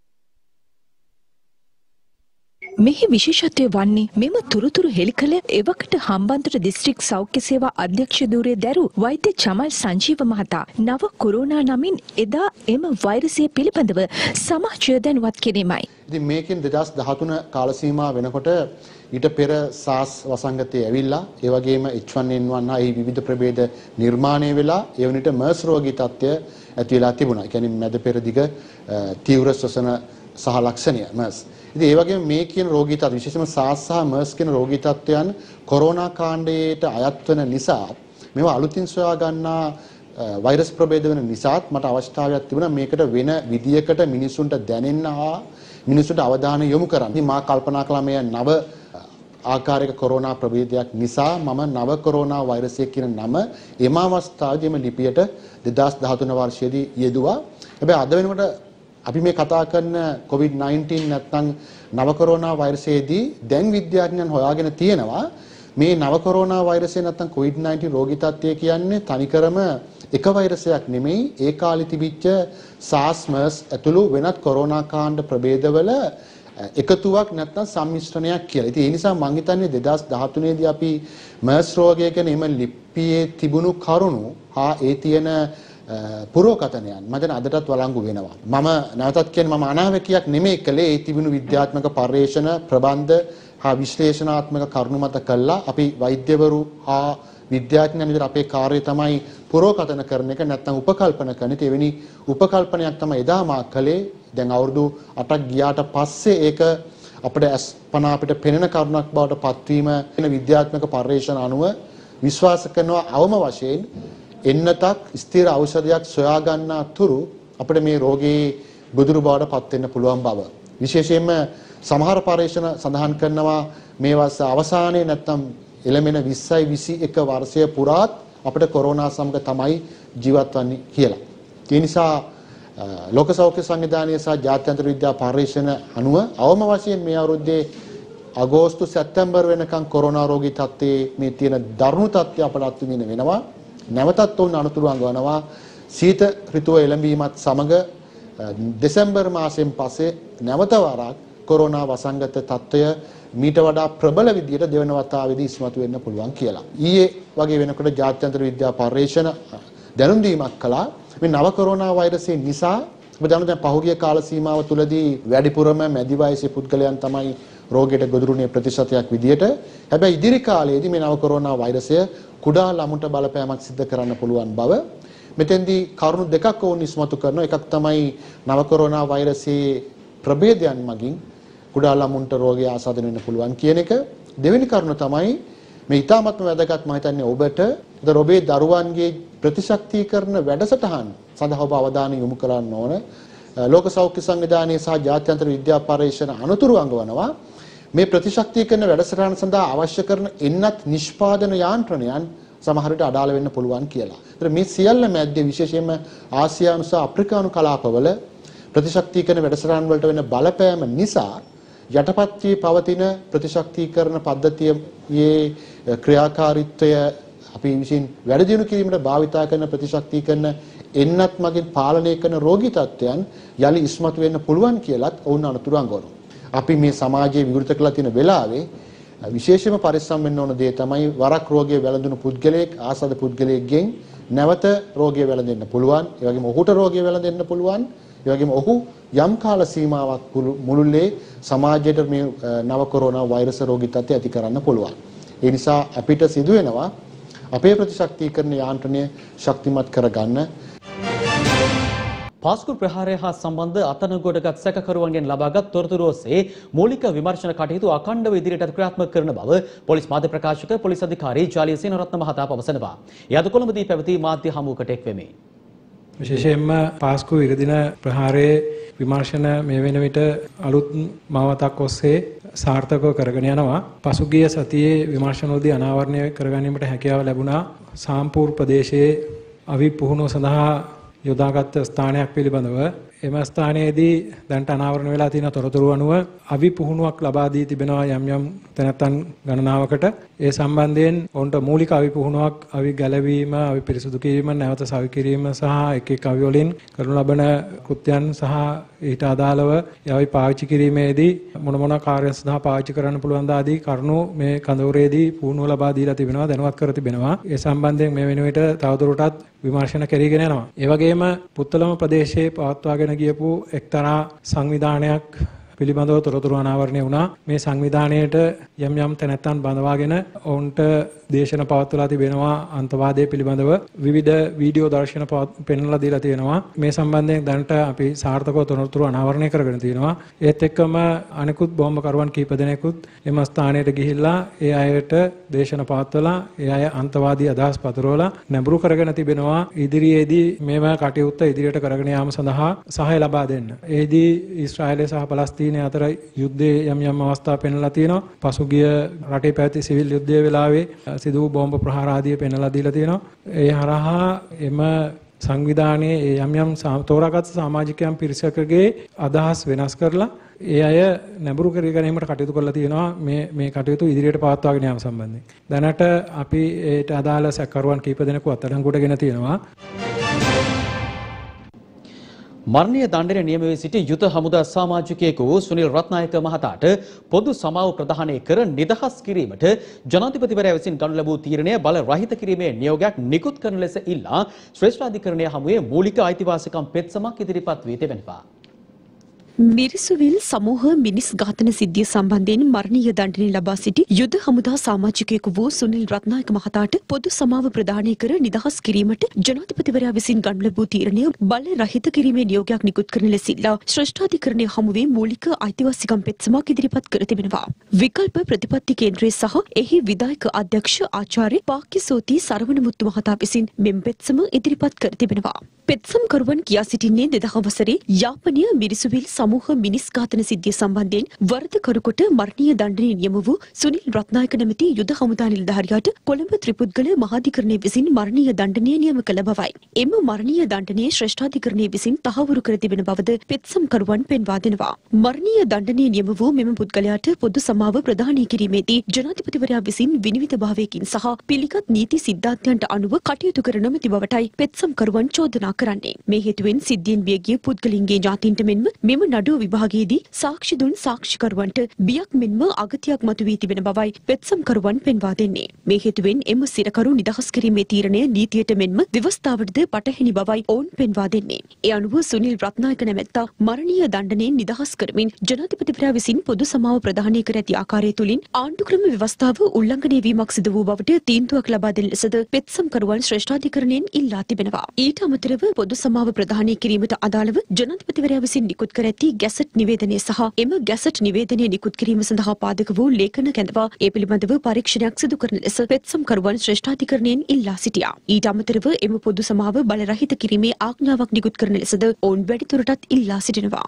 මෙහි විශේෂත්වය වන්නේ මෙම තොරතුරු හෙළි කළ එවකට හම්බන්තොට දිස්ත්‍රික් සෞඛ්‍ය සේවා අධ්‍යක්ෂ ධූරයේ දැරූ වෛද්‍ය චමල් සංජීව මහතා නව කොරෝනා නමින් එදා එම වෛරසය පිළිබඳව සමාජය දැනුවත් කිරීමයි. ඉතින් මේකෙන් දෙදහස් දහතුන කාල සීමා වෙනකොට ඊට පෙර SARS වසංගතය ඇවිල්ලා ඒ වගේම H one N one හා ඒ විවිධ ප්‍රභේද නිර්මාණය වෙලා ඒ වනිට MERS රෝගී තත්ත්වය ඇති වෙලා තිබුණා. ඒ කියන්නේ මැද පෙරදිග තීව්‍ර ශ්වසන සහ ලක්ෂණය MERS. ඉතින් ඒ වගේම මේ කියන රෝගී තත්ත්ව විශේෂයෙන්ම SARS සහ MERS කියන රෝගී තත්ත්වයන් කොරෝනා කාණ්ඩයට අයත් වෙන නිසා මේවා අලුතින් සොයා ගන්නා වෛරස් ප්‍රභේද වෙන නිසාත් මට අවශ්‍යතාවයක් තිබුණා මේකට වෙන විදියකට මිනිසුන්ට දැනෙන්න හා මිනිසුන්ට අවධානය යොමු කරන්න. ඉතින් මා කල්පනා කළා මේ නව ආකාරයක කොරෝනා ප්‍රභේදයක් නිසා මම නව කොරෝනා වෛරසය කියන නම එම අවස්ථාවේදීම ලිපියට දෙදහස් දහතුන වර්ෂයේදී යෙදුවා. හැබැයි අද වෙනකොට අපි මේ කතා කරන කොවිඩ් නයින්ටීන් නැත්නම් නව කොරෝනා වෛරසයේදී දැන් විද්‍යාඥයන් හොයාගෙන තියෙනවා මේ නව කොරෝනා වෛරසය නැත්නම් කොවිඩ් නයින්ටීන් රෝගී තත්ත්වය කියන්නේ තනිකරම එක වෛරසයක් නෙමෙයි ඒ කාලේ තිබිච්ච SARS MERS ඇතුළු වෙනත් කොරෝනා කාණ්ඩ ප්‍රභේදවල එකතුවක් නැත්නම් සම්මිශ්‍රණයක් කියලා. ඉතින් ඒ නිසා මම හිතන්නේ දෙදහස් දහතුනේ දී අපි MERS රෝගය ගැන එම ලිපියේ තිබුණු කරුණු හා ඒ තියෙන පුරෝකථනයන් මම දැන් අදටත් වළංගු වෙනවා. මම නැවතත් කියන්නේ මම අනාවැකියක් නෙමෙයි කළේ ඒ තිබුණු විද්‍යාත්මක පර්යේෂණ ප්‍රබන්ධ හා විශ්ලේෂණාත්මක කරුණු මත කළා. අපි වෛද්‍යවරු හා විද්‍යාඥයන් විතර අපේ කාර්යය තමයි පුරෝකථන කරන එක නැත්නම් උපකල්පන කරන. ඒ වෙනි උපකල්පනයක් තමයි එදා මා කළේ. දැන් අවුරුදු අටක් ගියාට පස්සේ ඒක අපිට අස්පනා අපිට පෙනෙන කරුණක් බවට පත්වීම වෙන විද්‍යාත්මක පර්යේෂණ අනුව විශ්වාස කරනවා අවම වශයෙන් එන්නතක් ස්ථිර ඖෂධයක් සොයා ගන්නා තුරු අපිට මේ රෝගේ බුදුරු බවට පත් වෙන්න පුළුවන් බව. විශේෂයෙන්ම සමහර පර්යේෂණ සඳහන් කරනවා මේ වස් අවසානයේ නැත්නම් එළමෙන විස්සයි විසි එක වර්ෂය පුරාත් අපිට කොරෝනා සමග තමයි ජීවත් වෙන්නේ කියලා. ඒ නිසා ලෝක සෞඛ්‍ය සංවිධානය සහ ජාත්‍යන්තර විද්‍යා පර්යේෂණ අනුව අවම වශයෙන් මේ අවුරුද්දේ අගෝස්තු සැප්තැම්බර් වෙනකන් කොරෝනා රෝගී තත්ත්වයේ මේ තියෙන දරුණු තත්ත්වය අපට අත්විඳින්න වෙනවා. නැවතත් උන් අනුතුරු අඟවනවා සීත ඍතුව එළඹීමත් සමග දෙසැම්බර් මාසයෙන් පස්සේ නැවත වරක් කොරෝනා වසංගත තත්ත්වය මීට වඩා ප්‍රබල විදියට දෙවන වතාවේදී ඉස්මතු වෙන්න පුළුවන් කියලා. ඊයේ වගේ වෙනකොට ජාත්‍යන්තර විද්‍යා පර්යේෂණ දැනුම් දීමක් කළා. මේ නව කොරෝනා වෛරසය නිසා ඔබ දන්නවා දැන් පහුගිය කාල සීමාව තුළදී වැඩිපුරම මැදි වයසේ පුද්ගලයන් තමයි රෝගයට ගොදුරුනේ ප්‍රතිශතයක් විදියට. හැබැයි ඉදිරි කාලයේදී මේ නව කොරෝනා වෛරසය කුඩා ළමුන්ට බලපෑමක් සිදු කරන්න පුළුවන් බව මෙතෙන්දී කරුණු දෙකක් වුන් ඉස්මතු කරනවා. එකක් තමයි නව කොරෝනා වෛරසයේ ප්‍රභේදයන් මගින් කුඩා ළමුන්ට රෝගය ආසාදනය වෙන්න පුළුවන් කියන එක. දෙවෙනි කරුණ තමයි මේ ඊටාත්ම වැදගත් මම හිතන්නේ ඔබට ද ඔබේ දරුවන්ගේ ප්‍රතිශක්තිකරණ වැඩසටහන් සඳහා ඔබ අවධානය යොමු කරන්න ඕන. ලෝක සෞඛ්‍ය සංවිධානයේ සහ ජාත්‍යන්තර විද්‍යා පරීක්ෂණ අනුතුරු අංගවනවා මේ ප්‍රතිශක්තිකරණ වැඩසටහන සඳහා අවශ්‍ය කරන එන්නත් නිෂ්පාදන යාන්ත්‍රණයන් සමහර විට අඩාල වෙන්න පුළුවන් කියලා. ඒතර මේ සියල්ල මැද්දේ විශේෂයෙන්ම ආසියානු සහ අප්‍රිකානු කලාපවල ප්‍රතිශක්තිකරණ වැඩසටහන් වලට වෙන බලපෑම නිසා යටපත් වී පවතින ප්‍රතිශක්තිකරණ පද්ධතියේ ක්‍රියාකාරීත්වය අපි විසින් වැඩි දියුණු කිරීමට භාවිතා කරන ප්‍රතිශක්තිකරණ එන්නත් මගින් පාලනය කරන රෝගී තත්ත්වයන් යලි ඉස්මතු වෙන්න පුළුවන් කියලත් ඔවුන් අනුතුරු අඟවනවා. අපි මේ සමාජයේ විවෘත කළ තියෙන වෙලාවේ විශේෂයෙන්ම පරිස්සම් වෙන්න ඕන දේ තමයි වරක් රෝගයේ වැළඳුණු පුද්ගලයෙක් ආසද පුද්ගලයෙක්ගෙන් නැවත රෝගය වැළඳෙන්න පුළුවන්. ඒ වගේම ඔහුට රෝගය වැළඳෙන්න පුළුවන්. ඒ වගේම ඔහු යම් කාල සීමාවක් මුළුල්ලේ සමාජයට මේ නව කොරෝනා වෛරස් රෝගී තත්ත්වය ඇති කරන්න පුළුවන්. ඒ නිසා අපිට සිදු වෙනවා අපේ ප්‍රතිශක්තිකරණ යාන්ත්‍රණය ශක්තිමත් කරගන්න. පාස්කු ප්‍රහාරය හා සම්බන්ධ අතනගොඩගත් සැකකරුවන්ගෙන් ලබාගත් තොරතුරු ඔස්සේ මූලික විමර්ශන කටයුතු අඛණ්ඩව ඉදිරියට ක්‍රියාත්මක කරන බව පොලිස් මාධ්‍ය ප්‍රකාශක පොලිස් අධිකාරී ජාලිය සේනරත්න මහතා පවසනවා. ඒ අද කොළඹදී පැවති මාධ්‍ය හමුවකට එක් වෙමි. විශේෂයෙන්ම පාස්කු ඉරදින ප්‍රහාරයේ විමර්ශන මේ වෙන විට අලුත් මාවතක් ඔස්සේ සාර්ථකව කරගෙන යනවා. පසුගිය සතියේ විමර්ශනවලදී අනාවරණය කරගැනීමට හැකියාව ලැබුණා. සාම්පූර් ප්‍රදේශයේ අවි පුහුණුව සඳහා යොදාගත් ස්ථානයක් පිළිබඳව. එම ස්ථානයේදී දැන්ට අනාවරණ වෙලා තියෙන තොරතුරු අනුව අවි පුහුණුවක් ලබා දී තිබෙනවා යම් යම් තැනැත්තන් ගණනාවකට. ඒ සම්බන්ධයෙන් ඔවුන්ට මූලික අවි පුහුණුවක්, අවි ගැලවීම, අවි පිරිසුදු කිරීම, නැවත සවි කිරීම සහ එක් එක් අවි වලින් කරනු ලබන කෘත්‍යයන් සහ ඊට අදාළව යවි පාවිච්චි කිරීමේදී මොන මොන කාර්යයන් සඳහා පාවිච්චි කරන්න පුළුවන් දාදී කරුණු මේ කඳවුරේදී පුහුණුව ලබා දීලා තිබෙනවා, දැනුවත් කර තිබෙනවා. ඒ සම්බන්ධයෙන් මේ වෙන විට තවදුරටත් විමර්ශන කරගෙන යනවා. ඒ වගේම පුත්තලම ප්‍රදේශයේ පවත්වාගෙන ගියපු එක්තරා සංවිධානයක් පිළිබඳව තොරතුරු අනාවරණය වුණා. මේ සංවිධානයේට යම් යම් තැනැත්තන් බඳවාගෙන ඔවුන්ට දේශන පවත්වලා තිබෙනවා. අන්තවාදයේ පිළිබඳව විවිධ වීඩියෝ දර්ශන පෙන්වලා දීලා තියෙනවා. මේ සම්බන්ධයෙන් දැනට අපි සාර්ථකව තොරතුරු අනාවරණය කරගෙන තියෙනවා. ඒත් එක්කම අනෙකුත් බෝම්බකරුවන් කීප දෙනෙකුත් එම ස්ථානයට ගිහිල්ලා ඒ අයට දේශන පවත්වලා ඒ අය අන්තවාදී අදහස් පතුරවලා නැඹුරු කරගෙන තිබෙනවා. ඉදිරියේදී මේව කටයුත්ත ඉදිරියට කරගෙන යාම සඳහා සහාය ලබා දෙන්න. එෙහිදී ඊශ්‍රායලය සහ පලස්තීන අතර යුද්ධයේ යම් යම් අවස්ථා පෙන්වලා තියෙනවා. පසුගිය රටේ පැවති සිවිල් යුද්ධයේ වෙලාවේ සිදු වූ බෝම්බ ප්‍රහාර ආදිය පෙන්වලා දීලා තියෙනවා. ඒ හරහා එම සංවිධානයේ යම් යම් තෝරාගත් සමාජිකයන් පිරිසකගේ අදහස් වෙනස් කරලා ඒ අය නැඹුරු කර ගැනීමට කටයුතු කරලා තියෙනවා. මේ මේ කටයුතු ඉදිරියට පවත්වාගෙන යාම සම්බන්ධයෙන් දැනට අපි ඒට අදාළ සැකකරුවන් කීප දෙනෙකු අත්අඩංගුවටගෙන තියෙනවා. මරණීය දණ්ඩනය නියම වී සිටි යුද හමුදා සමාජිකයෙකු වූ සුනිල් රත්නායක මහතාට පොදු සමාව ප්‍රදානය කර නිදහස් කිරීමට ජනාධිපතිවරයා විසින් ගනු ලැබූ තීරණය බල රහිත කිරීමේ නියෝගයක් නිකුත් කරන ලෙස ඉල්ලා ශ්‍රේෂ්ඨාධිකරණය හමුවේ මූලික අයිතිවාසිකම් පෙත්සමක් ඉදිරිපත් වී තිබෙනවා. මිරිසුවිල් සමූහ මිනිස් ඝාතන සිද්ධිය සම්බන්ධයෙන් මරණීය දණ්ඩනය ලබා සිටි යුද හමුදා සමාජිකයෙකු වූ සුනිල් රත්නායක මහතාට පොදු සමාව ප්‍රදානය කර නිදහස් කිරීමට ජනාධිපතිවරයා විසින් ගනු ලැබූ තීරණය බල රහිත කිරීමේ නියෝගයක් නිකුත් කරන ලෙස ඉල්ලා ශ්‍රේෂ්ඨාධිකරණය හමුවේ මූලික අයිතිවාසිකම් පෙත්සමක් ඉදිරිපත් කර තිබෙනවා. විකල්ප ප්‍රතිපත්ති කේන්ද්‍රය සහ එහි විධායක අධ්‍යක්ෂ ආචාර්ය පාක්‍යසෝති සරවණමුත්තු මහතා විසින් මෙම පෙත්සම ඉදිරිපත් කර තිබෙනවා. පෙත්සම්කරුවන් කියා සිටින්නේ දෙදහ වසරේ යාපනය මිරිසුවිල් සමූහ මිනිස් ඝාතන සිද්ධිය සම්බන්ධයෙන් වරදකරුකොට මරණීය දණ්ඩනය නියම වූ සුනිල් රත්නායක නැමැති යුද හමුදා නිලධාරියාට කොළඹ ත්‍රිපුද්ගල මහාධිකරණය විසින් මරණීය දණ්ඩනය නියම කළ බවයි. එම මරණීය දණ්ඩනය ශ්‍රේෂ්ඨාධිකරණය විසින් තහවුරු කර තිබෙන බවද පෙත්සම්කරුවන් පෙන්වා දෙනවා. මරණීය දණ්ඩනය නියම වූ මෙම පුද්ගලයාට පොදු සමාව ප්‍රදානය කිරීමේදී ජනාධිපතිවරයා විසින් විනිවිද භාවයකින් සහ පිළිගත් නීති සිද්ධාන්තයන්ට අනුව කටයුතු කර නොමැති බවටයි පෙත්සම්කරුවන් චෝදනා කරන්නේ. මේ හේතුවෙන් සිද්ධියෙන් බිය ගිය පුද්ගලයන්ගේ ඥාතීන්ට මෙන්ම මෙම නඩුව විභාගයේදී සාක්ෂි දුන් සාක්ෂිකරුවන්ට බියක් මෙන්ම අගතියක් මතුවී තිබෙන බවයි පෙත්සම්කරුවන් පෙන්වා දෙන්නේ. මේ හේතුවෙන් එම සිරකරු නිදහස් කිරීමේ තීරණය නීතියට මෙන්ම ව්‍යවස්ථාවටද පටහැනි බවයි ඔවුන් පෙන්වා දෙන්නේ. ඒ අනුව සුනිල් රත්නායක නැමැත්තා මරණීය දණ්ඩනයෙන් නිදහස් කරමින් ජනාධිපතිවරයා විසින් පොදු සමාව ප්‍රදානය කර ඇති ආකාරය තුලින් ආණ්ඩුක්‍රම ව්‍යවස්ථාව උල්ලංඝනය වීමක් සිදු වූ බවට තීන්දුවක් ලබා දෙන ලෙසද පෙත්සම්කරුවන් ශ්‍රේෂ්ඨාධිකරණයෙන් ඉල්ලා තිබෙනවා. ඊට අමතරව පොදු සමාව ප්‍රදානය කිරීමට අදාළව ජනාධිපතිවරයා විසින් නිකුත් කර ඇති ගැසට් නිවේදනය සහ එම ගැසට් නිවේදනය නිකුත් කිරීම සඳහා පාදක වූ ලේඛන කැඳවා ඒ පිළිබඳව පරීක්ෂණයක් සිදු කරන ලෙස පෙත්සම්කරුවන් ශ්‍රේෂ්ඨාධිකරණයෙන් ඉල්ලා සිටියා. ඊට අමතරව එම පොදු සමාව බලරහිත කිරීමේ ආඥාවක් නිකුත් කරන ලෙසද ඔවුන් වැඩිදුරටත් ඉල්ලා සිටිනවා.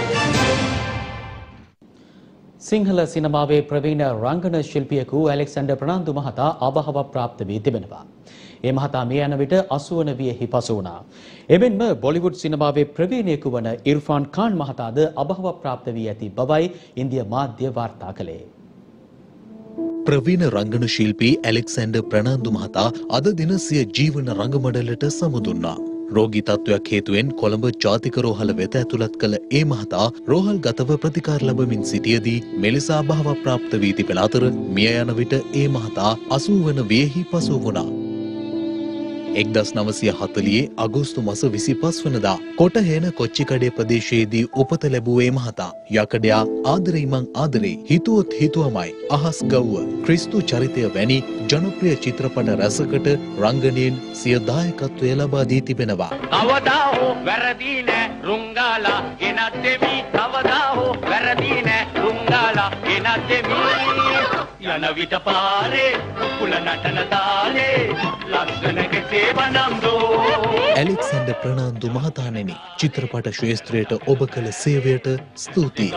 සිංහල සිනමාවේ ප්‍රවීණ රංගන ශිල්පියෙකු ඇලෙක්සැන්ඩර් ප්‍රනාන්දු මහතා අභාව ප්‍රාප්ත වී තිබෙනවා. ඒ මහතා මේ යන විට අසූ වන වියෙහි පසු වුණා. එමෙන්ම බොලිවුඩ් සිනමාවේ ප්‍රවීණයෙකු වන ඉර්ෆාන් ખાන් මහතාද අභාව ප්‍රාප්ත වී ඇති බවයි ඉන්දිය මාධ්‍ය වාර්තා කළේ. ප්‍රවීණ රංගන ශිල්පී ඇලෙක්සැන්ඩර් ප්‍රනාන්දු මහතා අද දින සිය ජීවන රංගමඩලට සමුදුන්නා. රෝගී තත්ත්වයක් හේතුවෙන් කොළඹ ජාතික රෝහල වෙත ඇතුළත් කළ ඒ මහතා රෝහල් ගතව ප්‍රතිකාර ලබමින් සිටියදී මෙලෙස අභාව ප්‍රාප්ත වී තිබෙන අතර මිය යන විට ඒ මහතා අසූ වන වියෙහි පසු වුණා. එක්දස් නවසිය හතළිහේ අගෝස්තු මස විසිපස් වනදා කොටහේන කොච්චිකඩේ ප්‍රදේශයේදී උපත ලැබූ ඒ මහතා යකඩයා ආදරෙයි මං ආදරෙයි හිතුවොත් හිතුවමයි අහස් ගව්ව ක්‍රිස්තු චරිතය වැනි ජනප්‍රිය චිත්‍රපට රැසකට රංගනයෙන් සිය දායකත්වය ලබා දී තිබෙනවා. කවදා හෝ වැරදි නෑ රුංගාලා ගෙනත් දෙමි කවදා හෝ වැරදි නෑ රුංගාලා ගෙනත් දෙමි යන විට පාරේ කුල නටන තාලේ ලස්සනගේ සේවනම් දෝ ඇලෙක්සැන්ඩර් ප්‍රනාන්දු මහතාණෙනි චිත්‍රපට ශ්‍රේෂ්ත්‍රයට ඔබ කළ සේවයට ස්තුතියි.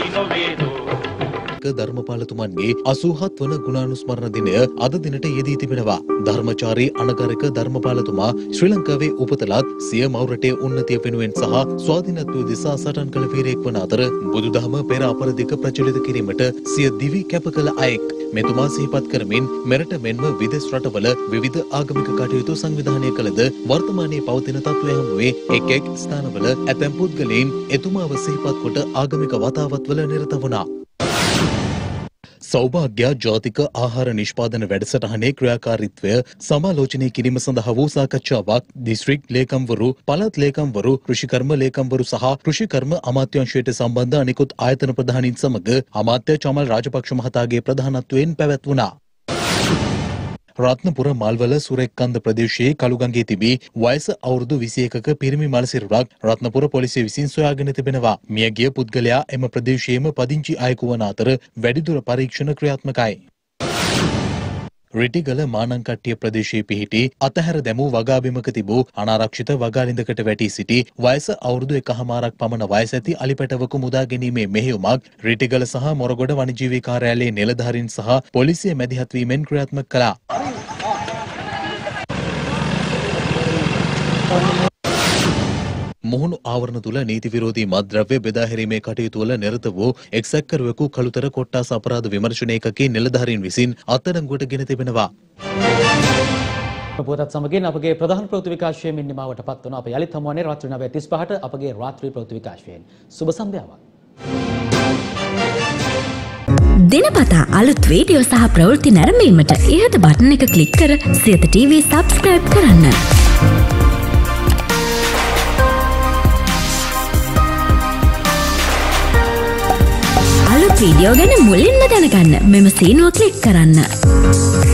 ධර්මපාලතුමන්ගේ අසූහත් වන ගුණානුස්මරණ දිනය අද දිනට යෙදී තිබෙනවා. ධර්මචාරී අනගරික ධර්මපාලතුමා ශ්‍රී ලංකාවේ උපතලත් සිය මව් රටේ උන්නතිය වෙනුවෙන් සහ ස්වාධීනත්වය දෙසා සටන් කළ වීරයෙක් වන අතර බුදුදහම පෙර අපරදිග ප්‍රචලිත කිරීමට සිය දිවි කැප කළ අයෙක්. මෙතුමා සිහිපත් කරමින් මෙරට මෙන්ම විදෙස් රටවල විවිධ ආගමික කටයුතු සංවිධානය කළද වර්තමානයේ පවතින තත්ත්වය හමුවේ එක් එක් ස්ථානවල ඇතැම් පුද්ගලයන් එතුමාව සිහිපත් කොට ආගමික වතාවත්වල නිරත වුණා. සෞභාග්‍ය ජාතික ආහාර නිෂ්පාදන වැඩසටහනේ ක්‍රියාකාරීත්වය සමාලෝචනය කිරීම සඳහා වූ සාකච්ඡාවක් දිස්ත්‍රික් ලේකම්වරු, පළාත් ලේකම්වරු, කෘෂිකර්ම ලේකම්වරු සහ කෘෂිකර්ම අමාත්‍යාංශයට සම්බන්ධ අනිකුත් ආයතන ප්‍රධානීන් සමග අමාත්‍ය චමල් රාජපක්ෂ මහතාගේ ප්‍රධානත්වයෙන් පැවැත්වුණා. රත්නපුර මල්වල සුරෙක්කන්ද ප්‍රදේශයේ කළුගඟේ තිබී වයස අවුරුදු විසි එකක පිරිමි මළසිරුරක් රත්නපුර පොලිසිය විසින් සොයාගෙන තිබෙනවා. මියගිය පුද්ගලයා එම ප්‍රදේශයේම පදිංචි අයෙකු වන අතර වැඩිදුර පරීක්ෂණ ක්‍රියාත්මකයි. රිටිගල මානංකට්ටිය ප්‍රදේශයේ පිහිටි අතහැර දැමූ වගාබිමක තිබූ අනාරක්ෂිත වගාලින්දකට වැටී සිටි වයස අවුරුදු එකහමාරක් පමණ වයස ඇති අලිපැටවකු මුදා ගැනීමේ මෙහෙයුමක් රිටිගල සහ මොරගොඩ වනජීවී කාර්යාලයේ නිලධාරීන් සහ පොලිසිය මැදිහත් වීමෙන් ක්‍රියාත්මක කළා. මුහුණු ආවරණ තුල නීති විරෝධී මත්ද්‍රව්‍ය බෙදා හැරීමේ කටයුතු වල නිරත වූ එක්සැක්කරුවෙකු කළුතර කොට්ටාස අපරාධ විමර්ශන ඒකකයේ නිලධාරීන් විසින් අත්අඩංගුවට ගෙන තිබෙනවා. පුවතත් සමගින් අපගේ ප්‍රධාන ප්‍රවෘත්ති විකාශයෙන් නිමාවට පත් වන අප යලිත් හමුවන්නේ රාත්‍රී නවය තිස්පහට අපගේ රාත්‍රී ප්‍රවෘත්ති විකාශයෙන්. සුබ සන්ධ්‍යාවක්. දිනපතා අලුත් වීඩියෝ සහ ප්‍රවෘත්ති නැරඹීමට ඉහත බටන් එක ක්ලික් කර සියත ටීවී සබ්ස්ක්‍රයිබ් කරන්න. අලුත් වීඩියෝ ගැන මුලින්ම දැනගන්න මෙම සීනුව ක්ලික් කරන්න.